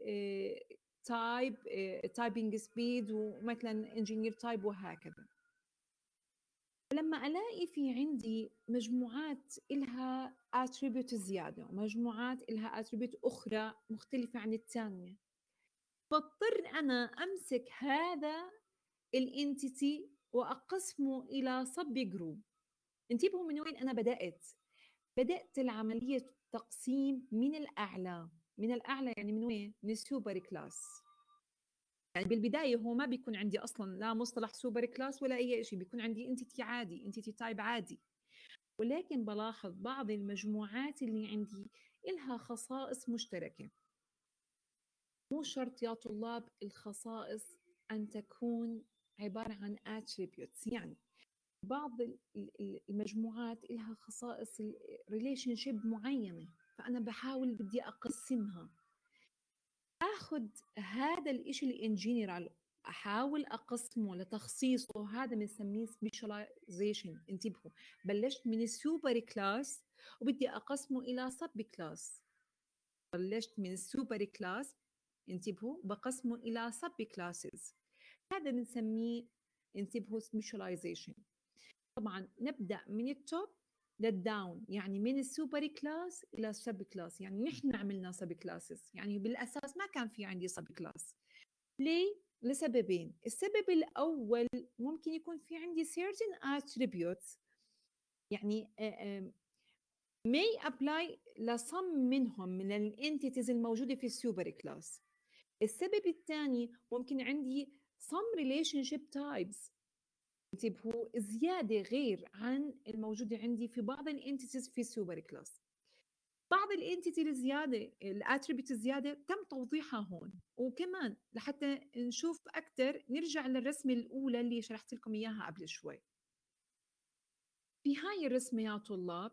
تايبنج سبيد، ومثلا انجينير تايب، وهكذا. لما ألاقي في عندي مجموعات إلها attribute زيادة ومجموعات إلها attribute أخرى مختلفة عن الثانية، بضطر أنا أمسك هذا الانتيتي وأقسمه إلى sub group. انتبهوا من وين أنا بدأت العملية التقسيم من الأعلى. يعني من وين؟ من السوبر كلاس. يعني بالبداية هو ما بيكون عندي أصلا لا مصطلح سوبر كلاس ولا أي شيء، بيكون عندي انتيتي عادي، انتيتي تايب عادي. ولكن بلاحظ بعض المجموعات اللي عندي إلها خصائص مشتركة. مو شرط يا طلاب الخصائص أن تكون عبارة عن attributes. يعني بعض المجموعات إلها خصائص relationship معينة، فأنا بدي أقسمها، اخذ هذا الشيء اللي ان جنرال احاول اقسمه لتخصيصه، هذا بنسميه سبيشاليزيشن. انتبهوا، بلشت من السوبر كلاس وبدي اقسمه الى سب كلاس. بلشت من السوبر كلاس، انتبهوا، بقسمه الى سب كلاسز، هذا بنسميه، انتبهوا، سبيشاليزيشن. طبعا نبدا من التوب للداون، يعني من السوبر كلاس الى السب كلاس. يعني نحن عملنا سب كلاسز، يعني بالاساس ما كان في عندي سب كلاس. ليه؟ لسببين. السبب الاول ممكن يكون في عندي certain attributes، يعني may apply لصم منهم من الانتيتيز الموجوده في السوبر كلاس. السبب الثاني ممكن عندي some relationship types، انتبهوا، زيادة غير عن الموجودة عندي في بعض الانتيتيز في السوبر كلاس. بعض الانتيتي الزيادة الاتريبيوت الزيادة تم توضيحها هون، وكمان لحتى نشوف أكثر نرجع للرسمة الأولى اللي شرحت لكم إياها قبل شوي. في هاي الرسمة يا طلاب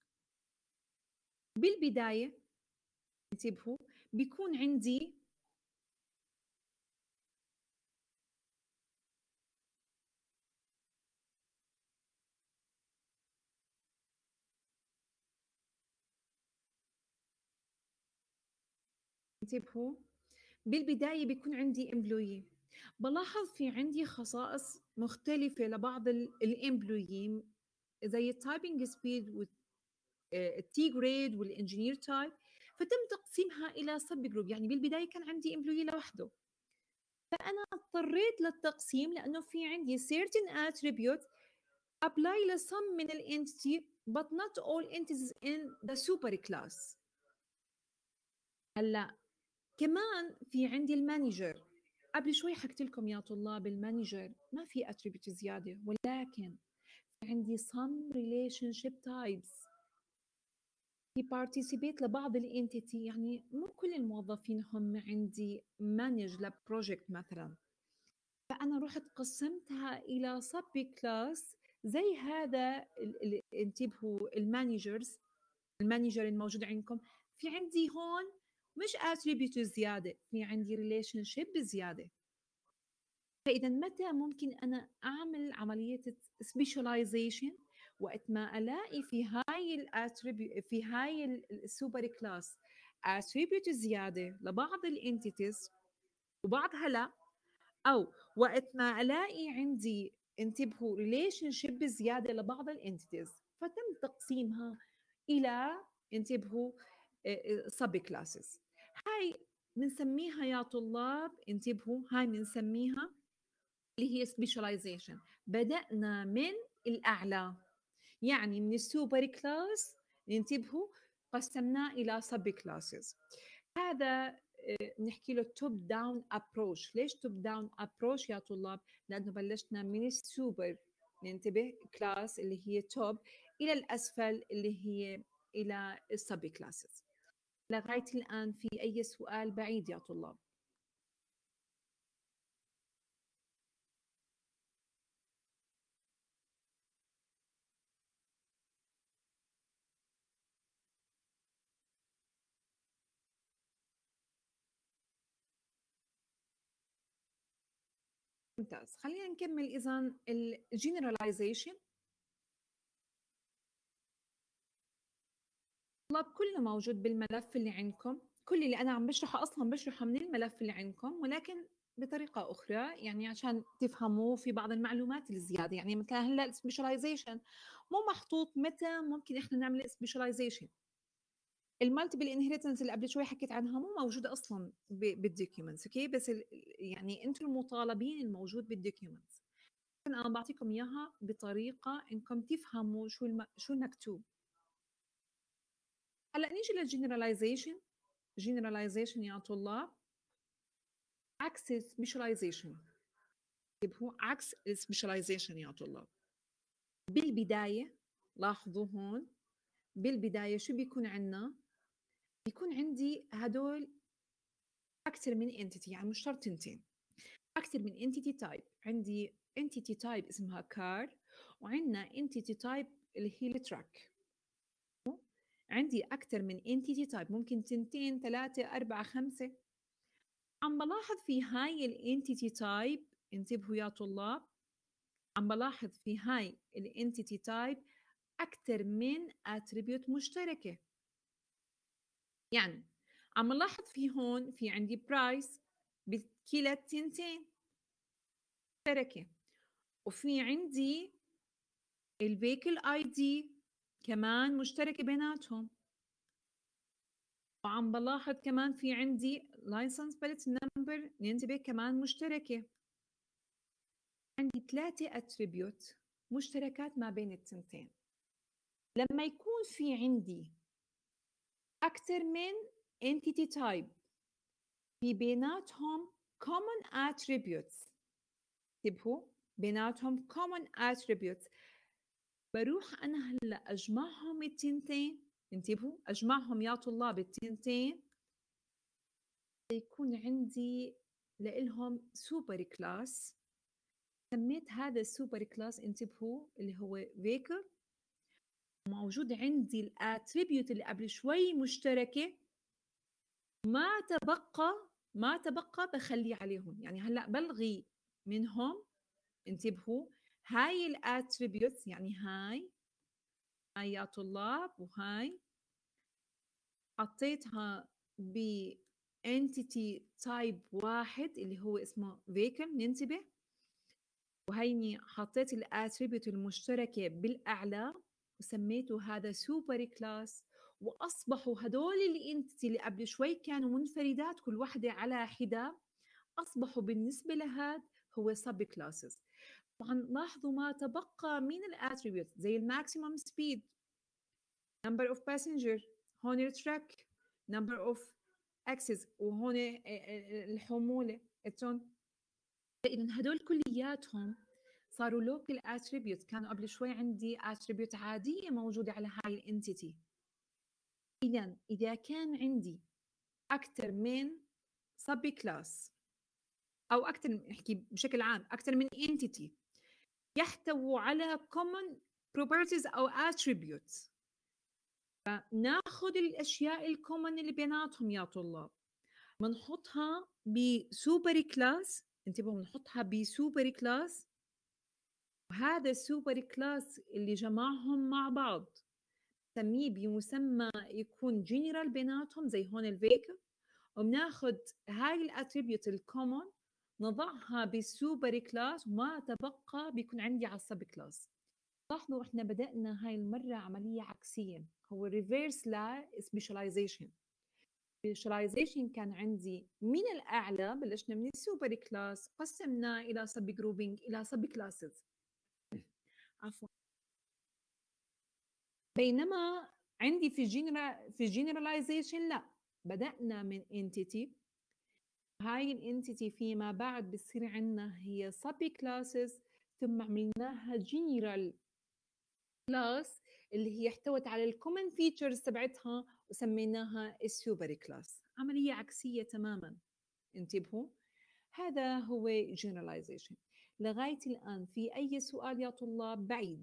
بالبداية انتبهوا بيكون عندي انتبهوا بالبداية بيكون عندي امبلوي، بلاحظ في عندي خصائص مختلفة لبعض الامبلويين زي التايبنج سبيد والتي جريد والانجينير تايب، فتم تقسيمها الى سب جروب. يعني بالبداية كان عندي امبلوي لوحده، فأنا اضطريت للتقسيم لأنه في عندي certain attribute apply ل some من الentity but not all entities in the super class. هلا كمان في عندي المانجر، قبل شوي حكيت لكم يا طلاب المانجر ما في اتريبيوت زياده، ولكن في عندي some relationship types في participate لبعض الانتيتي. يعني مو كل الموظفين هم عندي مانج لبروجكت مثلا، فانا رحت قسمتها الى سب كلاس زي هذا انتبهوا المانجرز، المانجر الموجود عندكم في عندي هون مش اتريبيوت زياده، في عندي ريليشن شيب زياده. فاذا متى ممكن انا اعمل عمليه سبيشاليزيشن؟ وقت ما الاقي في هاي الاتريبيوت في هاي السوبر كلاس اتريبيوت زياده لبعض الانتيتيز وبعضها لا، او وقت ما الاقي عندي انتبهوا ريليشن شيب زياده لبعض الانتيتيز، فتم تقسيمها الى انتبهوا سب كلاسز. هاي بنسميها يا طلاب انتبهوا، هاي بنسميها اللي هي سبيشاليزيشن. بدأنا من الأعلى، يعني من السوبر كلاس انتبهوا قسمناه إلى سب كلاسز. هذا نحكي له توب داون ابروش. ليش توب داون ابروش يا طلاب؟ لأنه بلشنا من السوبر ننتبه كلاس اللي هي توب إلى الأسفل اللي هي إلى السب كلاسز. لغاية الآن في أي سؤال بعيد يا طلاب؟ ممتاز، خلينا نكمل إذا الجنراليزيشن. طلاب كله موجود بالملف اللي عندكم، كل اللي أنا عم بشرحه أصلا بشرحه من الملف اللي عندكم، ولكن بطريقة أخرى يعني عشان تفهموا في بعض المعلومات الزيادة. يعني مثلا هلا السبيشاليزيشن مو محطوط متى ممكن إحنا نعمل سبيشاليزيشن. المالتيبل انهيرتنس اللي قبل شوي حكيت عنها مو موجودة أصلا بالدوكيومنتس، أوكي؟ بس يعني أنتم المطالبين الموجود بالدوكيومنتس، أنا بعطيكم إياها بطريقة إنكم تفهموا شو المكتوب. هلا نيجي للجنراليزيشن. جنراليزيشن يا طلاب عكس سبيشاليزيشن، هو عكس السبيشاليزيشن يا طلاب. بالبداية لاحظوا هون بالبداية شو بيكون عندنا؟ بيكون عندي هدول أكثر من entity، يعني مش شرط تنتين، أكثر من entity type. عندي entity type اسمها car، وعندنا entity type اللي هي التراك. عندي أكثر من entity type، ممكن تنتين ثلاثة أربعة خمسة. عم بلاحظ في هاي الانتيتي تايب انتبهوا يا طلاب، عم بلاحظ في هاي الانتيتي تايب أكثر من اتريبيوت مشتركة. يعني عم نلاحظ في هون في عندي برايس بكلا التنتين مشتركة، وفي عندي الفيكل اي دي كمان مشتركة بيناتهم، وعم بلاحظ كمان في عندي لايسنس بلت نمبر ننتبه كمان مشتركة. عندي 3 اتريبيوت مشتركات ما بين التنتين. لما يكون في عندي أكثر من entity type في بيناتهم common attributes. انتبهوا، بيناتهم common attributes. بروح أنا هلأ أجمعهم التنتين. انتبهوا، أجمعهم يا طلاب التنتين، يكون عندي لإلهم سوبر كلاس. سميت هذا السوبر كلاس، انتبهوا، اللي هو فيكل. موجود عندي الاتريبيوت اللي قبل شوي مشتركة، ما تبقى بخليه عليهم. يعني هلأ بلغي منهم. انتبهوا، هاي الاتريبيوتس، يعني هاي يا طلاب، وهاي حطيتها ب entity type واحد اللي هو اسمه vehicle. ننتبه، وهيني حطيت الاتريبيوت المشتركة بالأعلى وسميته هذا سوبر كلاس. وأصبحوا هدول الانتيتي اللي قبل شوي كانوا منفردات كل واحدة على حدة، أصبحوا بالنسبة لهذا هو سب كلاسز. طبعا لاحظوا ما تبقى من الاتريبيوت زي الماكسيمم سبيد، number of passenger، هون التراك، number of axis، وهون الحمولة التون. فإذا هدول كلياتهم صاروا local attributes. كانوا قبل شوي عندي attribute عادية موجودة على هاي الانتيتي. إذا كان عندي أكثر من sub class، أو أكثر، نحكي بشكل عام أكثر من entity يحتووا على common properties أو attributes، فناخذ الأشياء الكومن اللي بيناتهم يا طلاب، بنحطها بسوبر كلاس. انتبهوا، بنحطها بسوبر كلاس، وهذا السوبر كلاس اللي جمعهم مع بعض سميه بمسمى يكون جنرال بيناتهم زي هون الفيكل. وبناخذ هاي الاتريبيوت الكومن نضعها بالسوبر كلاس، وما تبقى بيكون عندي على السب كلاس. لاحظوا احنا بدأنا هاي المرة عملية عكسية، هو ريفيرس لا سبيشاليزيشن. سبيشاليزيشن كان عندي من الأعلى، بلشنا من السوبر كلاس، قسمناه إلى سب جروبينج، إلى سب كلاسز، عفوا. بينما عندي في جنراليزيشن لا، بدأنا من entity. هاي الانتيتي فيما بعد بصير عندنا هي sub classes، ثم عملناها general class اللي هي احتوت على الكومن فيتشرز تبعتها وسميناها السوبر كلاس. عملية عكسية تماما. انتبهوا، هذا هو generalization. لغاية الآن في أي سؤال يا طلاب بعيد؟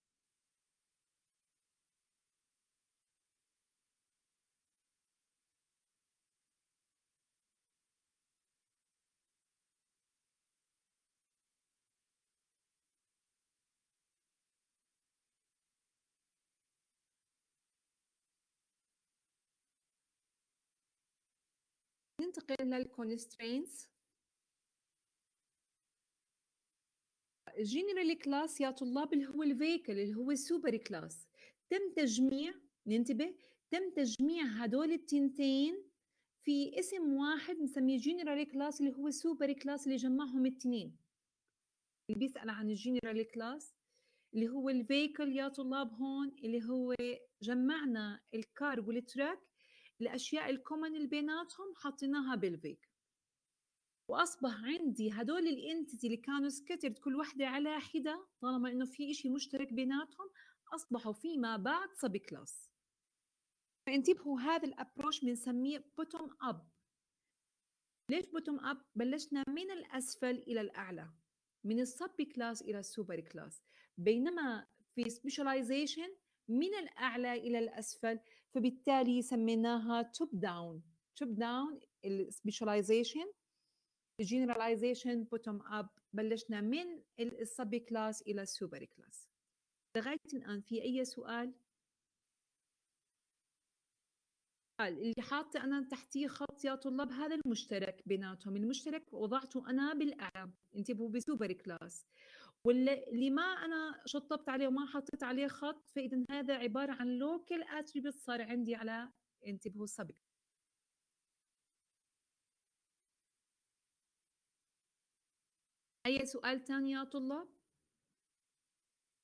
ننتقل للconstraints. جنرال كلاس يا طلاب اللي هو الفيكل، اللي هو السوبر كلاس. تم تجميع، ننتبه، تم تجميع هدول التنتين في اسم واحد نسميه جنرال كلاس، اللي هو السوبر كلاس اللي جمعهم التنين. اللي بيسأل عن الجنرال كلاس اللي هو الفيكل يا طلاب، هون اللي هو جمعنا الكار والتراك، الاشياء الكومن اللي بيناتهم حطيناها بالفيكل، واصبح عندي هدول الانتيتي اللي كانوا سكترد كل وحده على حده، طالما انه في شيء مشترك بيناتهم اصبحوا فيما بعد سب كلاس. فانتبهوا، هذا الابروش بنسميه بوتوم اب. ليش بوتوم اب؟ بلشنا من الاسفل الى الاعلى، من السب كلاس الى السوبر كلاس. بينما في سبيشاليزيشن من الاعلى الى الاسفل، فبالتالي سميناها توب داون. توب داون السبيشاليزيشن، generalization bottom up. بلشنا من السب كلاس الى السوبر كلاس. لغايه الان في اي سؤال؟ اللي حاطه انا تحتيه خط يا طلاب هذا المشترك بيناتهم، المشترك وضعته انا بالاعلى، انتبهوا، بسوبر كلاس. واللي ما انا شطبت عليه وما حطيت عليه خط، فاذا هذا عباره عن لوكال اتريبيوت صار عندي على، انتبهوا، السب. اي سؤال ثاني يا طلاب؟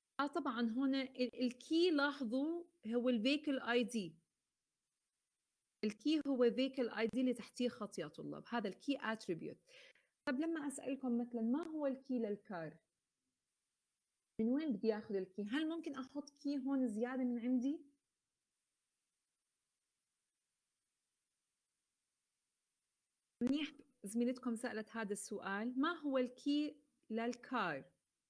طبعا هون الكي لاحظوا هو الفيكل اي دي. الكي هو vehicle ID اللي تحتيه خط يا طلاب، هذا الكي attribute. طب لما أسألكم مثلا ما هو الكي للكار؟ من وين بدي اخذ الكي؟ هل ممكن احط كي هون زيادة من عندي؟ منيح زميلتكم سألت هذا السؤال، ما هو الكي للكار؟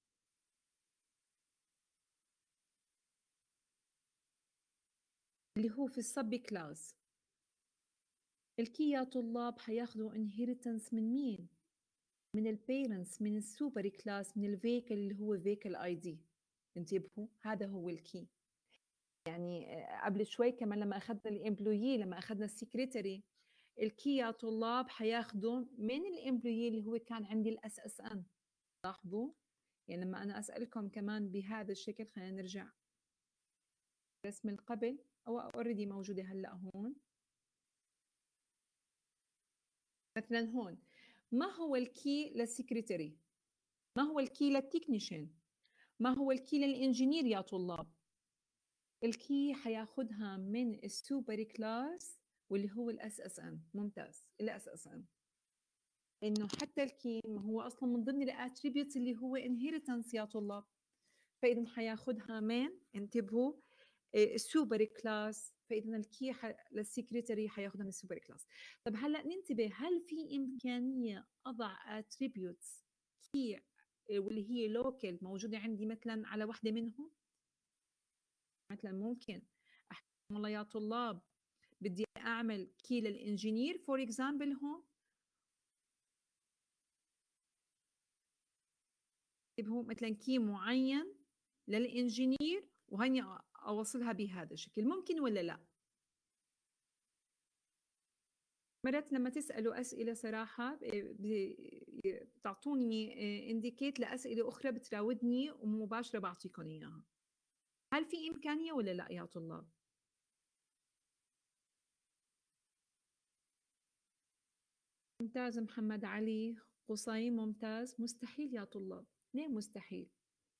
اللي هو في السب كلاس. الكي يا طلاب حياخذوا inheritance من مين؟ من البيرنتس، من السوبر كلاس، من الفيكل اللي هو فيكل اي دي. انتبهوا، هذا هو الكي. يعني قبل شوي كمان لما اخذنا الامبلويي، لما اخذنا السكرتري، الكي يا طلاب حياخذوا من الامبلويي اللي هو كان عندي الاس اس ان. لاحظوا، يعني لما انا اسالكم كمان بهذا الشكل، خلينا نرجع رسم القبل او اوريدي موجوده هلا هون. مثلا هون، ما هو الكي للسكرتري؟ ما هو الكي للتكنيشن؟ ما هو الكي للانجينير يا طلاب؟ الكي حياخدها من السوبر كلاس واللي هو الاس اس ان. ممتاز، الاس اس ان. انه حتى الكي هو اصلا من ضمن الاتريبيوتس اللي هو انهيرتنس يا طلاب، فاذا حياخدها من، انتبهوا، السوبر كلاس. فاذا الكي للسكرتري حياخدها من السوبر كلاس. طب هلا ننتبه، هل في امكانيه اضع اتريبيوتس كي واللي هي لوكال موجوده عندي مثلا على وحده منهم؟ مثلا ممكن احكي والله يا طلاب بدي اعمل كي للانجينير فور اكزامبل هون. هو مثلا كي معين للانجينير وهني اوصلها بهذا الشكل، ممكن ولا لا؟ مرات لما تسالوا اسئله صراحه بتعطوني انديكيت لاسئله اخرى بتراودني ومباشره بعطيكم اياها. هل في امكانيه ولا لا يا طلاب؟ ممتاز محمد علي قصي، ممتاز. مستحيل يا طلاب. ليه مستحيل؟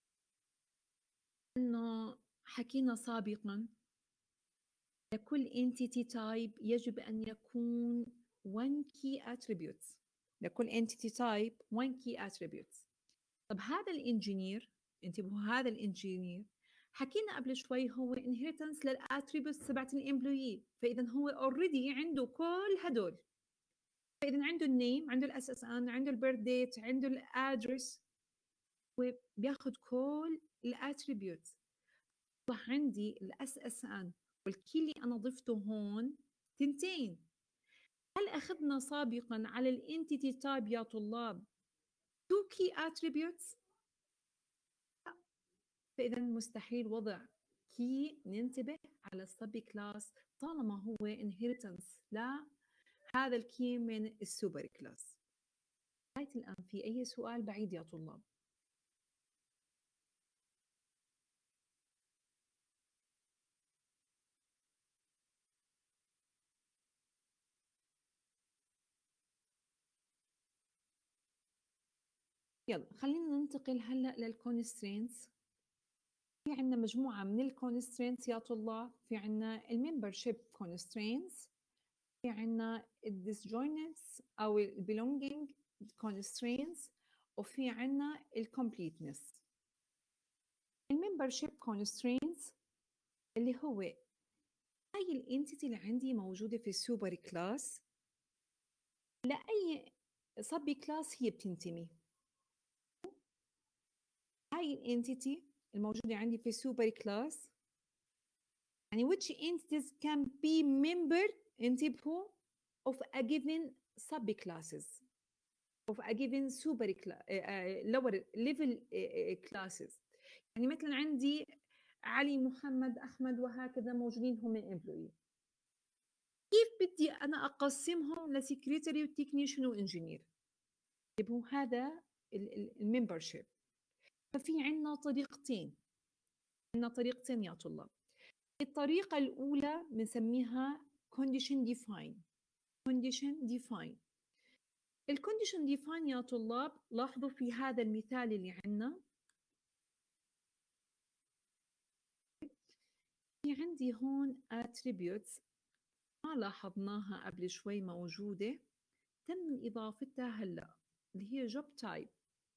انه حكينا سابقا لكل entity type يجب أن يكون one key attributes. لكل entity type one key attributes. طب هذا الانجينير، انتبهوا، هذا الانجينير حكينا قبل شوي هو inheritance للاتريبيوتس تبعت الامبلويي، فاذا هو اوريدي عنده كل هدول. فاذا عنده النيم، عنده الاس اس ان، عنده البيرث ديت، عنده الادرس، وبياخذ كل الاتريبيوتس. صح، عندي الاس اس ان والكي اللي انا ضفته هون تنتين. هل اخذنا سابقا على الانتيتي تايب يا طلاب تو كي اتريبيوتس؟ فاذا مستحيل وضع كي. ننتبه على السب كلاس طالما هو انهيرتنس لا هذا الكي من السوبر كلاس. لغايه الان في اي سؤال بعيد يا طلاب؟ يلا خلينا ننتقل هلا للكونسترينتس. في عندنا مجموعه من الكونسترينتس يا طلاب. في عندنا الممبرشيب كونسترينتس، في عندنا الديسجوينتس او البيلونجينج constraints، وفي عندنا الكومبليتنس. الممبرشيب constraints اللي هو هاي الانتيتي اللي عندي موجوده في السوبر كلاس، لاي سب كلاس هي بتنتمي. هاي الانتيتي الموجوده عندي في السوبر كلاس، يعني which entities can be member، انتبهوا، of a given subclasses of a given super lower level classes. يعني مثلا عندي علي، محمد، احمد، وهكذا موجودين هم امبلوي. كيف بدي انا اقسمهم لسكرتري وتكنيشن وانجينير؟ يبقوا هذا الممبرشيب. ففي عندنا طريقتين. عندنا طريقتين يا طلاب. الطريقة الأولى بنسميها condition define. condition define. الكونديشن ديفاين يا طلاب، لاحظوا في هذا المثال اللي عندنا في عندي هون attributes ما لاحظناها قبل شوي موجودة، تم إضافتها هلأ، اللي هي job type.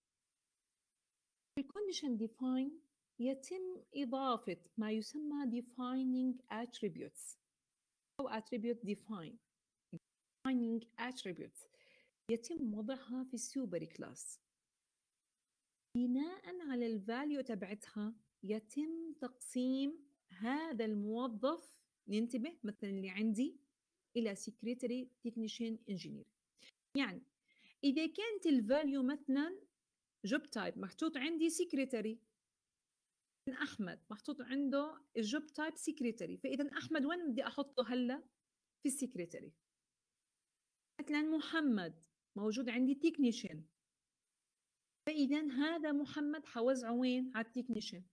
في condition define يتم إضافة ما يسمى defining attributes أو attribute define. defining attributes يتم وضعها في السوبر كلاس. بناء على الفاليو تبعتها يتم تقسيم هذا الموظف، ننتبه مثلا اللي عندي، إلى secretary technician engineer. يعني إذا كانت الفاليو مثلا job type محطوط عندي secretary، أحمد محطوط عنده الجوب تايب secretary، فإذا أحمد وين بدي أحطه هلا؟ في السكرتري. مثلا محمد موجود عندي تكنيشن، فإذا هذا محمد حوزعه وين؟ على التكنيشن.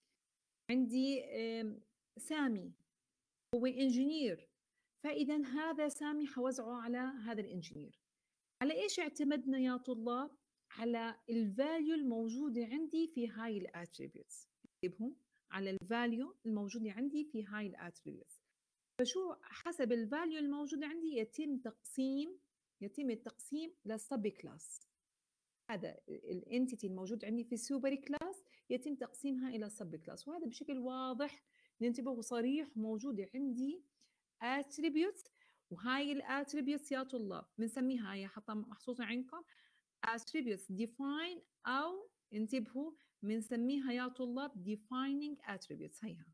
عندي سامي هو انجينير، فإذا هذا سامي حوزعه على هذا الانجينير. على إيش اعتمدنا يا طلاب؟ على الفاليو الموجودة عندي في هاي الاتريبيوتس. انتبهوا على الفاليو الموجودة عندي في هاي الاتريبيوتس. فشو حسب الفاليو الموجودة عندي يتم التقسيم للسب كلاس. هذا الانتيتي الموجود عندي في السوبر كلاس يتم تقسيمها الى سب كلاس، وهذا بشكل واضح ننتبه وصريح موجودة عندي attributes. وهاي الاتريبيوتس يا طلاب بنسميها، هي حتى محطوطة عندكم attributes define، او انتبهوا بنسميها يا طلاب defining attributes، هيها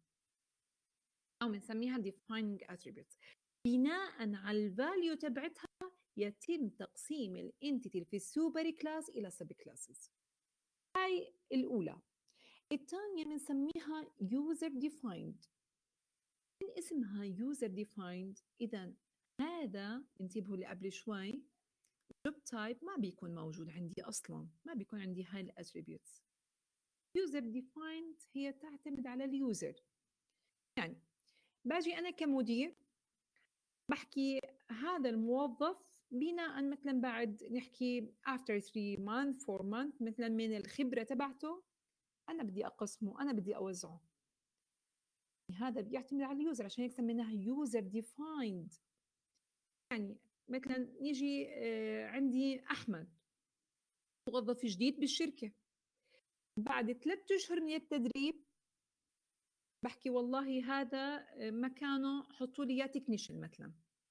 او بنسميها defining attributes. بناء على الفاليو تبعتها يتم تقسيم الانتيتي في السوبر كلاس الى سب كلاسز. هاي الاولى. الثانيه بنسميها user defined. من اسمها user defined، اذا هذا انتبهوا اللي قبل شوي job type ما بيكون موجود عندي اصلا، ما بيكون عندي هاي الاتريبيوتس. user defined هي تعتمد على اليوزر. يعني باجي انا كمدير بحكي هذا الموظف بناء مثلا بعد نحكي after 3 months 4 months مثلا من الخبرة تبعته أنا بدي أقسمه، أنا بدي أوزعه. هذا بيعتمد على اليوزر، عشان هيك سميناها user defined. يعني مثلا يجي عندي أحمد موظف جديد بالشركة، بعد 3 أشهر من التدريب بحكي والله هذا مكانه حطوا لي اياه تكنيشن مثلا.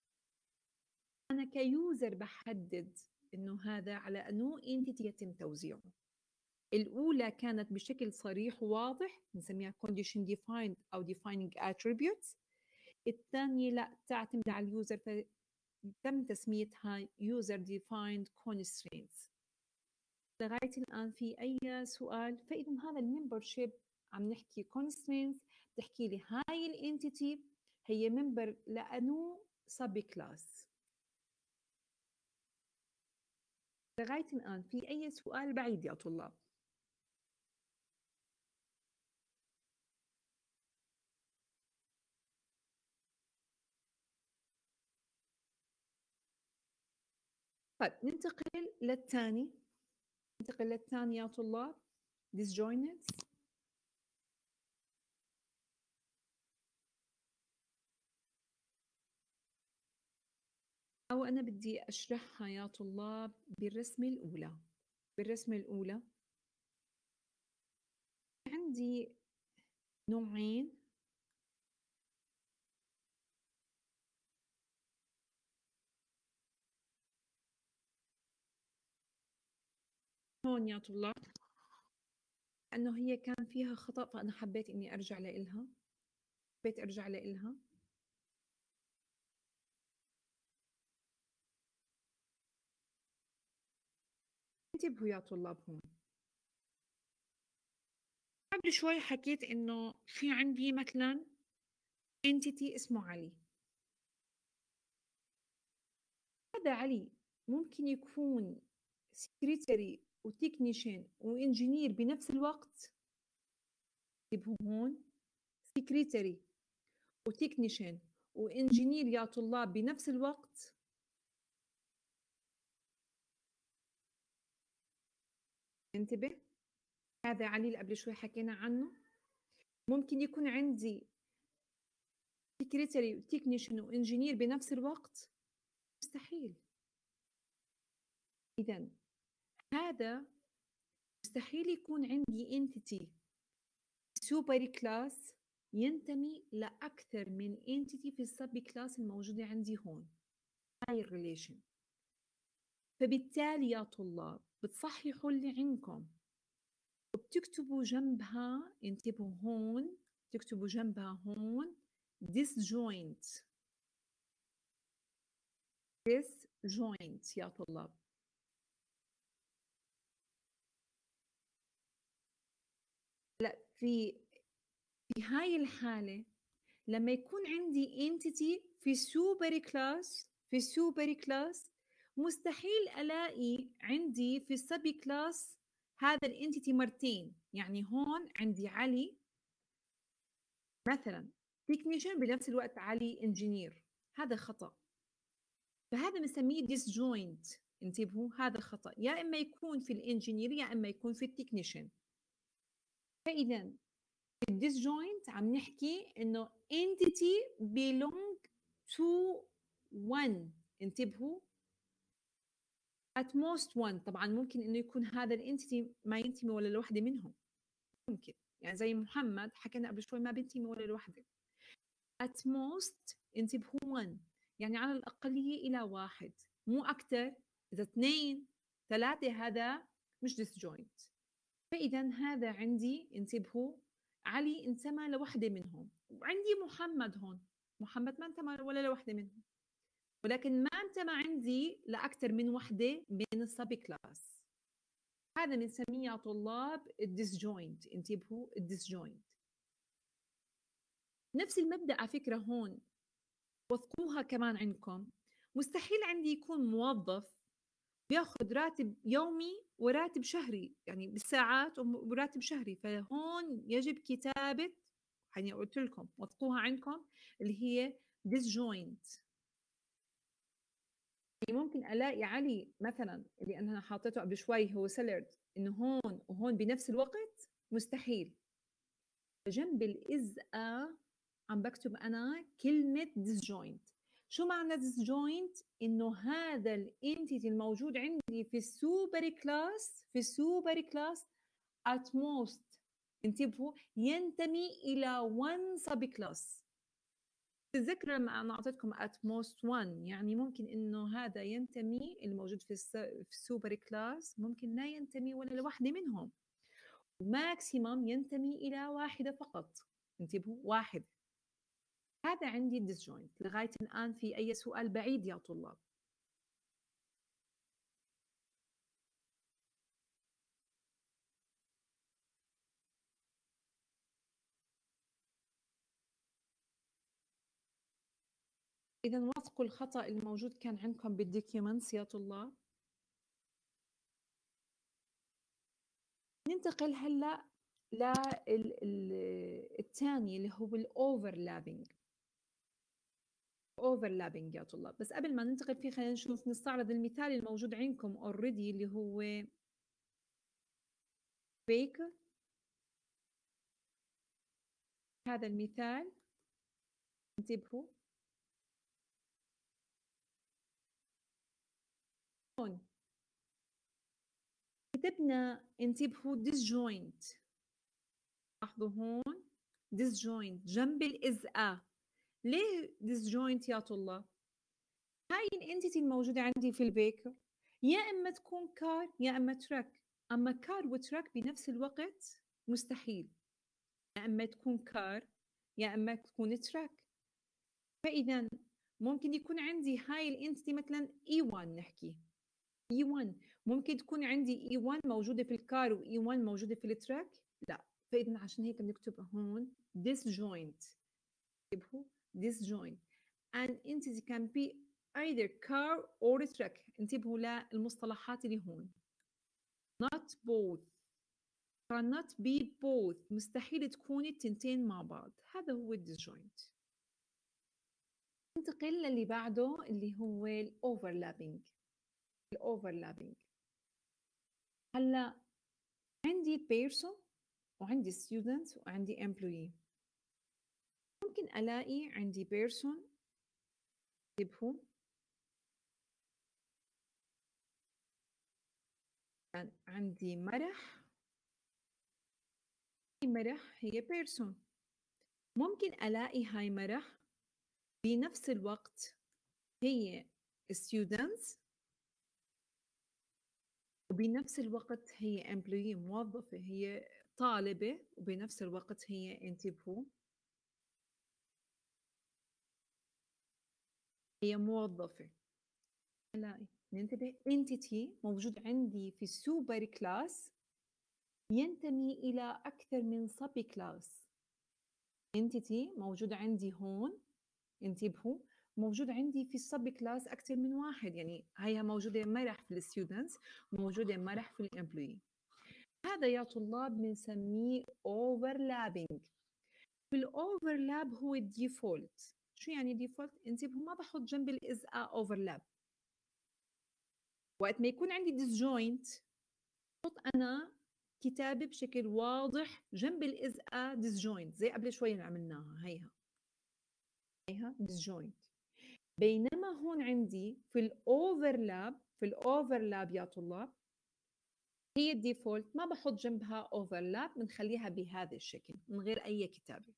أنا كيوزر بحدد إنه هذا على أنه انتيتي يتم توزيعه. الأولى كانت بشكل صريح وواضح نسميها condition defined أو defining attributes. الثانية لا، تعتمد على اليوزر، فتم تسميتها user defined constraints. لغاية الآن في أي سؤال؟ فإذا هذا الممبرشيب عم نحكي constraints، بتحكي لي هاي الانتيتي هي ممبر لأنه سب كلاس. لغاية الآن في أي سؤال بعيد يا طلاب؟ طيب ننتقل للثاني يا طلاب disjoints. أو أنا بدي أشرحها يا طلاب بالرسمة الأولى. عندي نوعين، هون يا طلاب، لأنه هي كان فيها خطأ فأنا حبيت إني أرجع لإلها. انتبهوا يا طلاب، هون قبل شوي حكيت إنه في عندي مثلا entity اسمه علي. هذا علي ممكن يكون سكرتري وتكنيشن وانجينير بنفس الوقت. انتبهوا هون، سكرتري وتكنيشن وانجينير يا طلاب بنفس الوقت. انتبه، هذا علي اللي قبل شوي حكينا عنه. ممكن يكون عندي سكرتيري وتكنيشن وانجينير بنفس الوقت؟ مستحيل. إذا هذا مستحيل يكون عندي entity سوبر كلاس ينتمي لأكثر من entity في السب كلاس الموجودة عندي هون. هاي الريليشن. فبالتالي يا طلاب بتصححوا اللي عندكم وبتكتبوا جنبها، انتبهوا هون، تكتبوا جنبها هون disjoint. disjoint يا طلاب. لا، في هاي الحالة لما يكون عندي entity في سوبر كلاس، مستحيل ألاقي عندي في السب كلاس هذا الانتيتي مرتين. يعني هون عندي علي مثلا تكنيشن بنفس الوقت علي انجينير، هذا خطأ. فهذا بنسميه disjoint. انتبهوا، هذا خطأ، يا إما يكون في الانجينير يا إما يكون في التكنيشن. فإذا disjoint عم نحكي إنه entity belong to one. انتبهوا، at most one. طبعا ممكن إنه يكون هذا الانتيتي ما ينتمي ولا لوحدة منهم، ممكن. يعني زي محمد حكينا قبل شوي ما بينتمي ولا لوحدة. at most انتبهوا one، يعني على الأقلية إلى واحد، مو أكثر. إذا اثنين ثلاثة هذا مش disjoint. فإذا هذا عندي، انتبهوا، علي انتمى لوحدة منهم، وعندي محمد هون، محمد ما انتمى ولا لوحدة منهم، ولكن ما انتمى عندي لأكثر من وحدة من السب كلاس. هذا بنسميه يا طلاب الديسجوينت. انتبهوا، الديسجوينت. نفس المبدأ على فكرة هون، وثقوها كمان عندكم. مستحيل عندي يكون موظف بياخذ راتب يومي وراتب شهري، يعني بالساعات وراتب شهري. فهون يجب كتابة، يعني قلت لكم وثقوها عندكم، اللي هي disjoint. يعني ممكن الاقي علي مثلا اللي انا حاطته قبل شوي هو سيلرد، انه هون وهون بنفس الوقت، مستحيل. جنب الاز عم بكتب انا كلمة disjoint. شو معنى disjoint؟ انه هذا الانتيتي الموجود عندي في السوبر كلاس at most، انتبهوا، ينتمي الى one sub class. تذكروا لما انا اعطيتكم at most one، يعني ممكن انه هذا ينتمي الموجود في السوبر كلاس ممكن لا ينتمي ولا لوحده منهم، ماكسيمم ينتمي الى واحده فقط. انتبهوا، واحد. هذا عندي الديسجوينت. لغايه الان في اي سؤال بعيد يا طلاب؟ اذا وثقوا الخطا الموجود كان عندكم بالدوكيومنتس يا طلاب. ننتقل هلا للثاني اللي هو الاوفرلابينج. اوفرلابينج يا طلاب، بس قبل ما ننتقل فيه خلينا نشوف، نستعرض المثال الموجود عندكم اوريدي اللي هو baker. هذا المثال انتبهوا هون كتبنا، انتبهوا disjoint. لاحظوا هون disjoint جنب الإزقة. ليه disjoint يا طلاب؟ هاي الانتيتي الموجودة عندي في البيكر يا إما تكون كار يا إما تراك، أما كار وتراك بنفس الوقت مستحيل. يا إما تكون كار يا إما تكون تراك. فإذا ممكن يكون عندي هاي الانتيتي مثلا E1 نحكي، E1 ممكن تكون عندي E1 موجودة في الكار و E1 موجودة في التراك؟ لا. فإذا عشان هيك بنكتب هون disjoint. انتبهوا، disjoint. An entity can be either car or truck. انتبهوا للمصطلحات اللي هون. not both، cannot be both، مستحيل تكون التنتين مع بعض. هذا هو الديسجوينت. ننتقل للي بعده اللي هو الاوفرلابينج. هلا عندي person وعندي student وعندي employee. ممكن ألاقي عندي person، انتبهوا، كان عندي مرح، هاي مرح هي person. ممكن ألاقي هاي مرح بنفس الوقت هي students، وبنفس الوقت هي employee موظفة، هي طالبة، وبنفس الوقت هي انتبهوا هي موظفة. ألاقي ننتبه entity موجود عندي في السوبر كلاس ينتمي إلى أكثر من sub class. entity موجود عندي هون، انتبهوا، موجود عندي في السب كلاس أكثر من واحد، يعني هي موجودة مرح في الستودنتس، موجودة مرح في الامبلوي. هذا يا طلاب بنسميه overlapping. في الاوفرلاب هو الديفولت. شو يعني ديفولت؟ انتبهوا، ما بحط جنب الاز اوفرلاب. وقت ما يكون عندي disjoint بحط انا كتابة بشكل واضح جنب الاز disjoint، زي قبل شوي اللي عملناها، هيها disjoint. بينما هون عندي في الاوفرلاب يا طلاب هي الديفولت، ما بحط جنبها اوفرلاب، بنخليها بهذا الشكل من غير اي كتابه.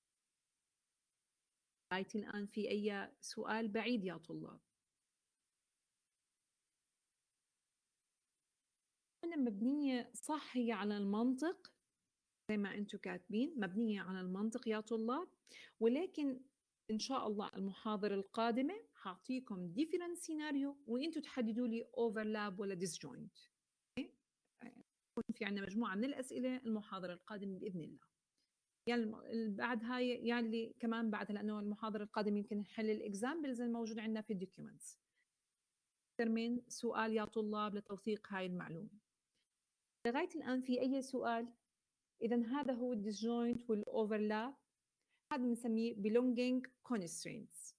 رايت الان في اي سؤال بعيد يا طلاب؟ هنا مبنيه صح، هي على المنطق زي ما انتم كاتبين، مبنيه على المنطق يا طلاب، ولكن ان شاء الله المحاضره القادمه حاعطيكم ديفرنت سيناريو وانتم تحددوا لي اوفرلاب ولا ديسجوينت. في عندنا مجموعه من الاسئله المحاضره القادمه باذن الله، يعني بعد هاي يعني كمان بعد، لانه المحاضره القادمه يمكن نحل الاكزامبلز الموجوده عندنا في الدوكيومنتس. اكثر من سؤال يا طلاب لتوثيق هاي المعلومه. لغايه الان في اي سؤال؟ اذا هذا هو الديسجوينت والاوفرلاب، هذا بنسميه belonging constraints.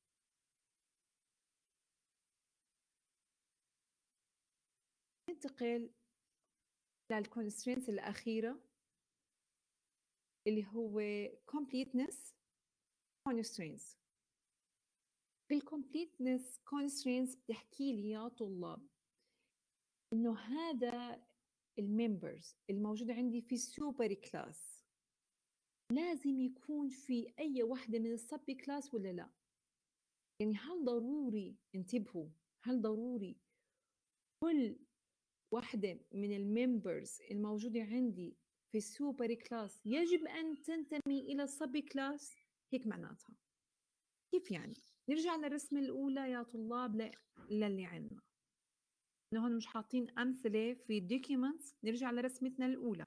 ننتقل للconstraints الأخيرة اللي هو completeness constraints. في completeness constraints بتحكي لي يا طلاب إنه هذا الممبرز الموجودة عندي في السوبر كلاس لازم يكون في أي واحدة من السب كلاس ولا لا؟ يعني هل ضروري، انتبهوا، هل ضروري كل واحدة من الممبرز الموجودة عندي في السوبر كلاس يجب أن تنتمي إلى السب كلاس؟ هيك معناتها. كيف يعني؟ نرجع للرسمة الأولى يا طلاب للي عندنا. إنه هون مش حاطين أمثلة في documents، نرجع لرسمتنا الأولى.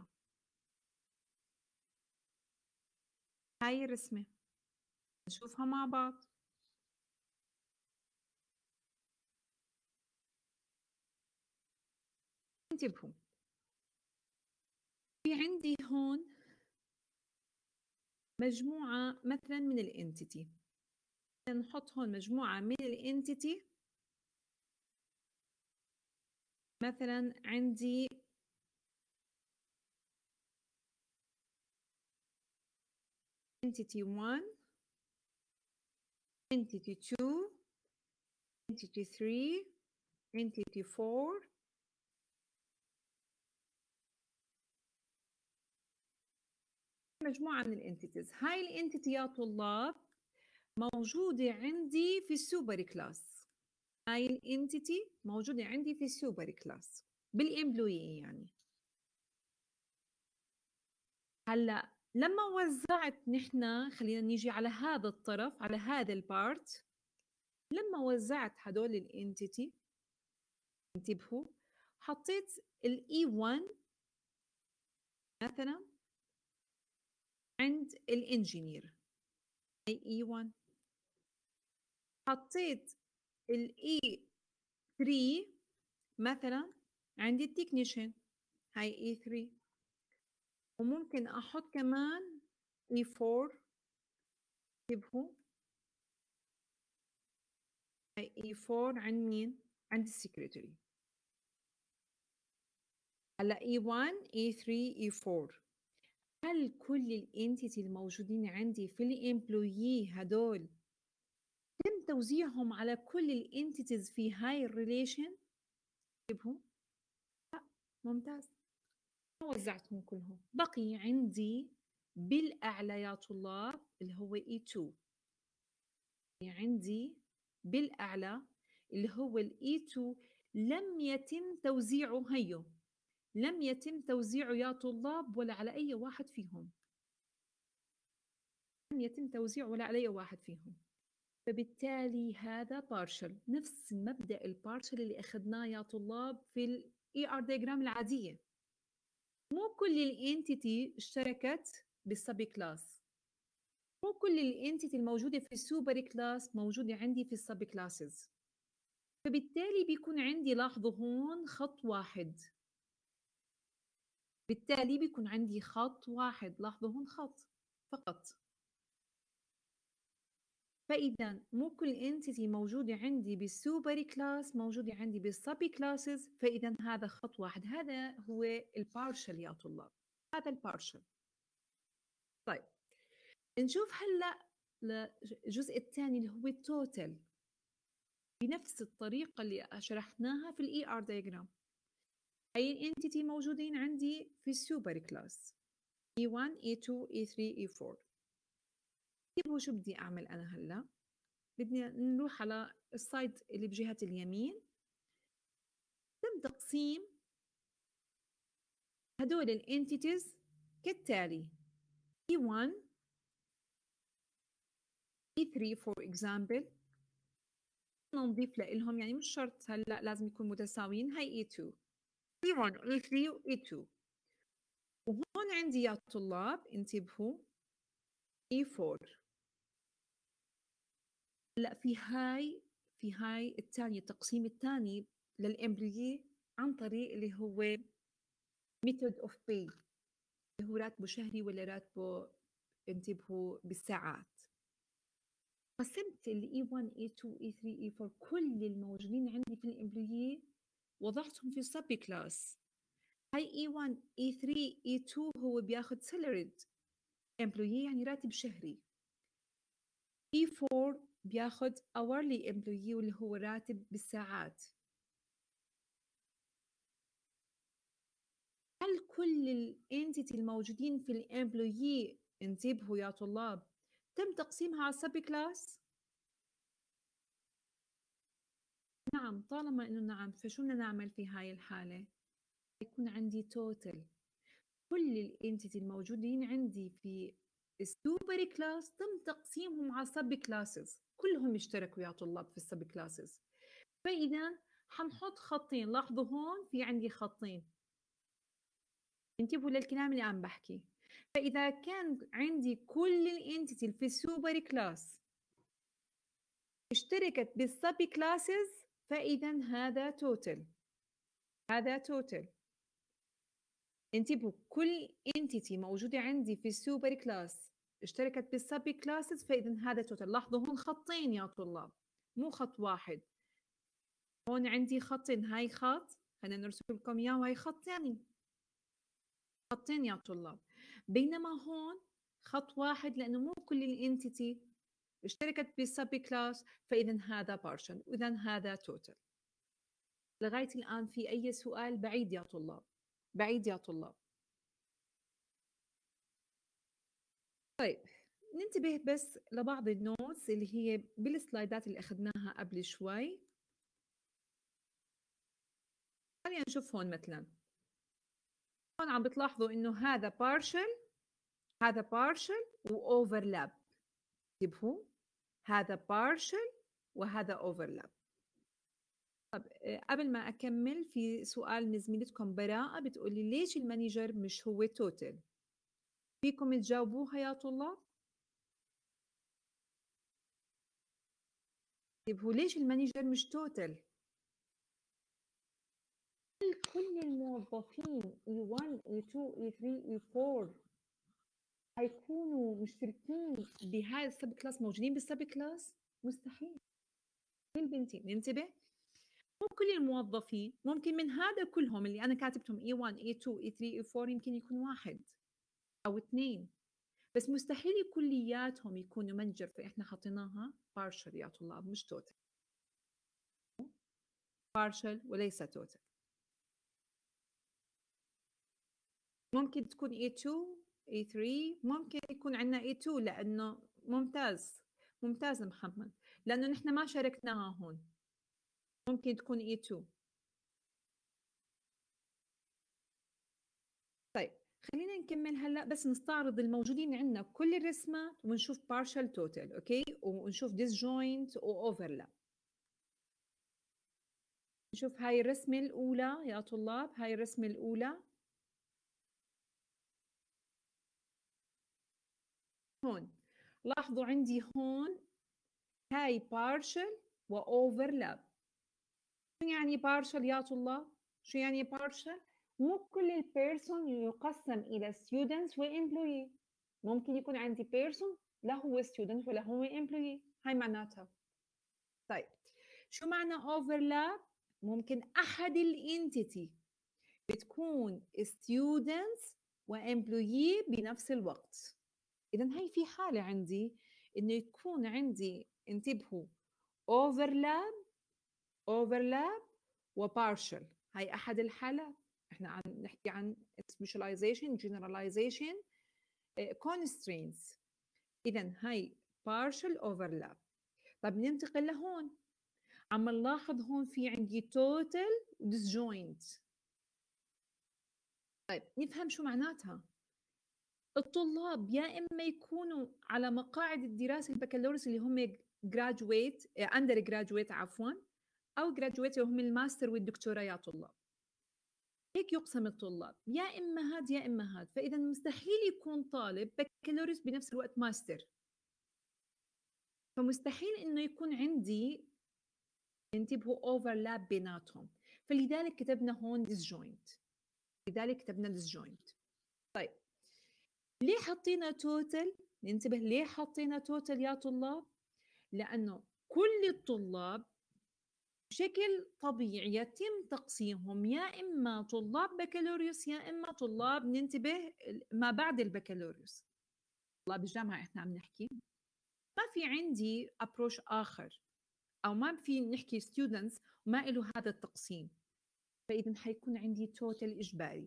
هاي الرسمة نشوفها مع بعض. انتبهوا، في عندي هون مجموعة مثلا من الانتيتي، نحط هون مجموعة من الانتيتي. مثلا عندي entity 1 entity 2 entity 3 entity 4 مجموعة من الانتيتيز. هاي الانتيتي يا طلاب موجودة عندي في السوبر كلاس، هاي الانتيتي موجودة عندي في السوبر كلاس بالامبلوي يعني. هلا لما وزعت نحن، خلينا نيجي على هذا الطرف، على هذا البارت، لما وزعت هدول الانتيتي انتبهوا، حطيت الاي 1 مثلا عند الانجينير، هي اي 1. حطيت الاي 3 مثلا عند التكنيشن، هاي اي 3. وممكن احط كمان اي 4، انتبهوا، هاي اي 4 عند مين؟ عند السكرتري. هلا اي 1 اي 3 اي 4 هل كل الانتيتي الموجودين عندي في الامبلويي هدول تم توزيعهم على كل الانتيتيز في هاي الريليشن؟ جيبهم. ممتاز، ما وزعتهم كلهم. بقي عندي بالأعلى يا طلاب اللي هو E2. عندي بالأعلى اللي هو ال E2 لم يتم توزيعه. هيو لم يتم توزيعه يا طلاب ولا على أي واحد فيهم. لم يتم توزيعه ولا على أي واحد فيهم. فبالتالي هذا بارشل، نفس مبدأ البارشل اللي أخذناه يا طلاب في ال ER diagram العادية. مو كل الانتيتي اشتركت بالسب كلاس، مو كل الانتيتي الموجودة في السوبر كلاس موجودة عندي في السب كلاسز. فبالتالي بيكون عندي، لاحظوا هون، خط واحد. بالتالي بيكون عندي خط واحد، لاحظوا هون خط فقط. فإذا مو كل انتيتي موجودة عندي بالسوبر كلاس موجودة عندي بالسب كلاسز، فإذا هذا خط واحد. هذا هو البارشل يا طلاب، هذا البارشل. طيب نشوف هلا الجزء الثاني اللي هو التوتال، بنفس الطريقة اللي شرحناها في الاي ار دايجرام. هاي الانتيتي موجودين عندي في السوبر كلاس E1 E2 E3 E4. انتبهوا شو بدي اعمل انا هلا. بدنا نروح على السايد اللي بجهة اليمين. تم تقسيم هدول الانتيتيز كالتالي: E1 E3 for example. نضيف لهم، يعني مش شرط هلا لازم يكون متساويين. هاي E2 E1 E3 و E2. وهون عندي يا طلاب انتبهوا E4. هلا في هاي الثانية، التقسيم الثاني للامبلويي عن طريق اللي هو ميثود اوف باي، اللي هو راتبه شهري ولا راتبه، انتبهوا، بالساعات. قسمت ال E1 E2 E3 E4 كل الموجودين عندي في الامبلويي وضعتهم في سب كلاس. هاي E1 E3 E2 هو بياخذ سالاريد امبلويي، يعني راتب شهري. E4 بياخذ hourly employee واللي هو راتب بالساعات. هل كل الانتيتي الموجودين في الامبلويي، انتبهوا يا طلاب، تم تقسيمها على سب كلاس؟ نعم. طالما انه نعم، فشو بدنا نعمل في هاي الحالة؟ يكون عندي توتال. كل الانتيتي الموجودين عندي في السوبر كلاس تم تقسيمهم على سب كلاسز، كلهم اشتركوا يا طلاب في السب كلاسز. فإذا حنحط خطين. لاحظوا هون في عندي خطين، انتبهوا للكلام اللي عم بحكي. فإذا كان عندي كل الانتيتي في السوبر كلاس اشتركت بالسب كلاسز، فإذا هذا توتال. هذا توتال. انتبهوا، كل انتيتي موجودة عندي في السوبر كلاس اشتركت بالسب كلاسز، فإذا هذا توتال. لاحظوا هون خطين يا طلاب، مو خط واحد. هون عندي خطين، هاي خط، خلينا نرسم لكم اياه، وهي خط ثاني. خطين يا طلاب. بينما هون خط واحد، لأنه مو كل الانتيتي اشتركت بالسب كلاس، فإذا هذا بارشل وإذا هذا توتال. لغاية الآن في أي سؤال؟ بعيد يا طلاب، بعيد يا طلاب. طيب ننتبه بس لبعض النوتس اللي هي بالسلايدات اللي أخذناها قبل شوي. خلينا نشوف هون مثلا. هون عم بتلاحظوا إنه هذا بارشل، هذا بارشل وأوفرلاب. انتبهوا، هذا بارشل وهذا أوفرلاب. طب قبل ما أكمل، في سؤال من زميلتكم براءة بتقول لي ليش المانجر مش هو توتال؟ فيكم تجاوبوها يا طلاب؟ طيب هو ليش المانجر مش توتال؟ هل كل الموظفين E1 E2 E3 E4 هيكونوا مشتركين بهذا السب كلاس، موجودين بالسب كلاس؟ مستحيل. بنتي ننتبه، مو كل الموظفين، ممكن من هذا كلهم اللي أنا كاتبتهم E1 E2 E3 E4 يمكن يكون واحد. أو 2، بس مستحيل كلياتهم يكونوا مانجر، فإحنا حطيناها partial يا طلاب مش total. partial وليس total. ممكن تكون A2 A3، ممكن يكون عندنا A2 لأنه ممتاز ممتاز محمد، لأنه نحن ما شاركناها هون. ممكن تكون A2. طيب خلينا نكمل هلا، بس نستعرض الموجودين عندنا كل الرسمات ونشوف partial total، اوكي، ونشوف disjoint واوفرلاب. نشوف هاي الرسمة الأولى يا طلاب، هاي الرسمة الأولى هون. لاحظوا عندي هون هاي partial وأوفرلاب. شو يعني partial يا طلاب؟ شو يعني partial؟ مو كل البيرسون يقسم إلى students وemployee. ممكن يكون عندي بيرسون لا هو student ولا هو employee، هاي معناتها. طيب شو معنى overlap؟ ممكن أحد الانتيتي بتكون students وemployee بنفس الوقت. إذا هي في حالة عندي إنه يكون عندي، انتبهوا، overlap وبارشل. هاي أحد الحالات. إحنا عم نحكي عن specialization generalization constraints. إذا هاي partial overlap. طب ننتقل لهون، عم نلاحظ هون في عندي total disjoint. طيب نفهم شو معناتها. الطلاب يا إما يكونوا على مقاعد الدراسة البكالوريوس اللي هم graduate under graduate عفوا، أو graduate اللي هم الماستر والدكتوراه يا طلاب. هيك يقسم الطلاب، يا إما هاد يا إما هاد. فإذا مستحيل يكون طالب بكالوريوس بنفس الوقت ماستر، فمستحيل إنه يكون عندي، انتبهوا، overlap بيناتهم. فلذلك كتبنا هون disjoint. لذلك كتبنا disjoint. طيب ليه حطينا توتال؟ ننتبه ليه حطينا توتال يا طلاب؟ لأنه كل الطلاب بشكل طبيعي يتم تقسيمهم يا إما طلاب بكالوريوس يا إما طلاب، ننتبه، ما بعد البكالوريوس. طلاب الجامعة إحنا عم نحكي، ما في عندي أبروش آخر، أو ما في نحكي students وما له هذا التقسيم. فإذا حيكون عندي توتال إجباري.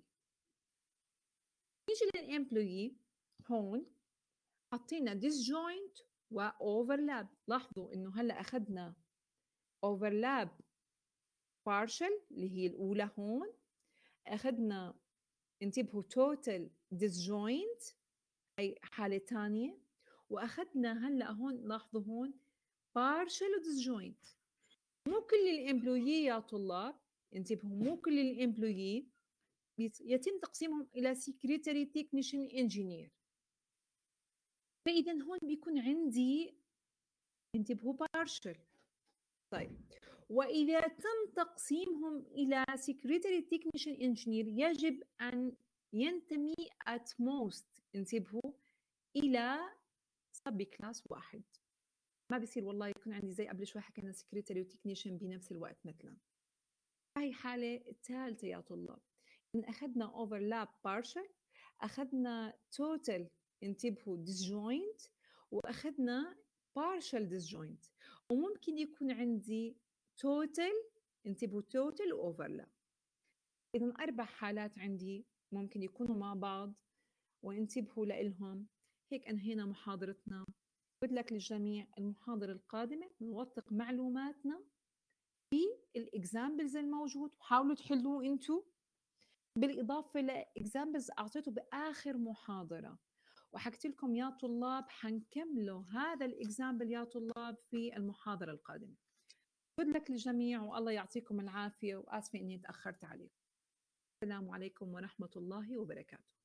نيجي للإمبلويي، هون حطينا disjoint وأوفرلاب. لاحظوا إنه هلا أخذنا overlap partial اللي هي الأولى هون، أخذنا، انتبهوا، total disjoint هي حالة ثانية، وأخذنا هلا هون، لاحظوا هون partial disjoint. مو كل الإمبلويي يا طلاب، انتبهوا، مو كل الإمبلويي يتم تقسيمهم إلى secretary technician engineer. فإذا هون بيكون عندي، انتبهوا، partial. طيب وإذا تم تقسيمهم إلى secretary technician engineer يجب أن ينتمي at most، انتبهوا، إلى sub class واحد. ما بصير والله يكون عندي زي قبل شوي حكينا secretary وتكنيشن بنفس الوقت مثلا. هاي حالة الثالثة يا طلاب، إن أخذنا overlap partial، أخذنا total، انتبهوا، disjoint، وأخذنا partial disjoint. وممكن يكون عندي total، انتبهوا، total وoverlap. إذا 4 حالات عندي ممكن يكونوا مع بعض، وانتبهوا لإلهم. هيك أنهينا محاضرتنا. good luck للجميع. المحاضرة القادمة نوثق معلوماتنا في الإكزامبلز الموجود، وحاولوا تحلوه انتوا، بالإضافة لإكزامبلز أعطيته بآخر محاضرة. وحكيت لكم يا طلاب حنكملوا هذا الإكزامبل يا طلاب في المحاضرة القادمة. good luck للجميع والله يعطيكم العافية، وآسفة إني تأخرت عليكم. السلام عليكم ورحمة الله وبركاته.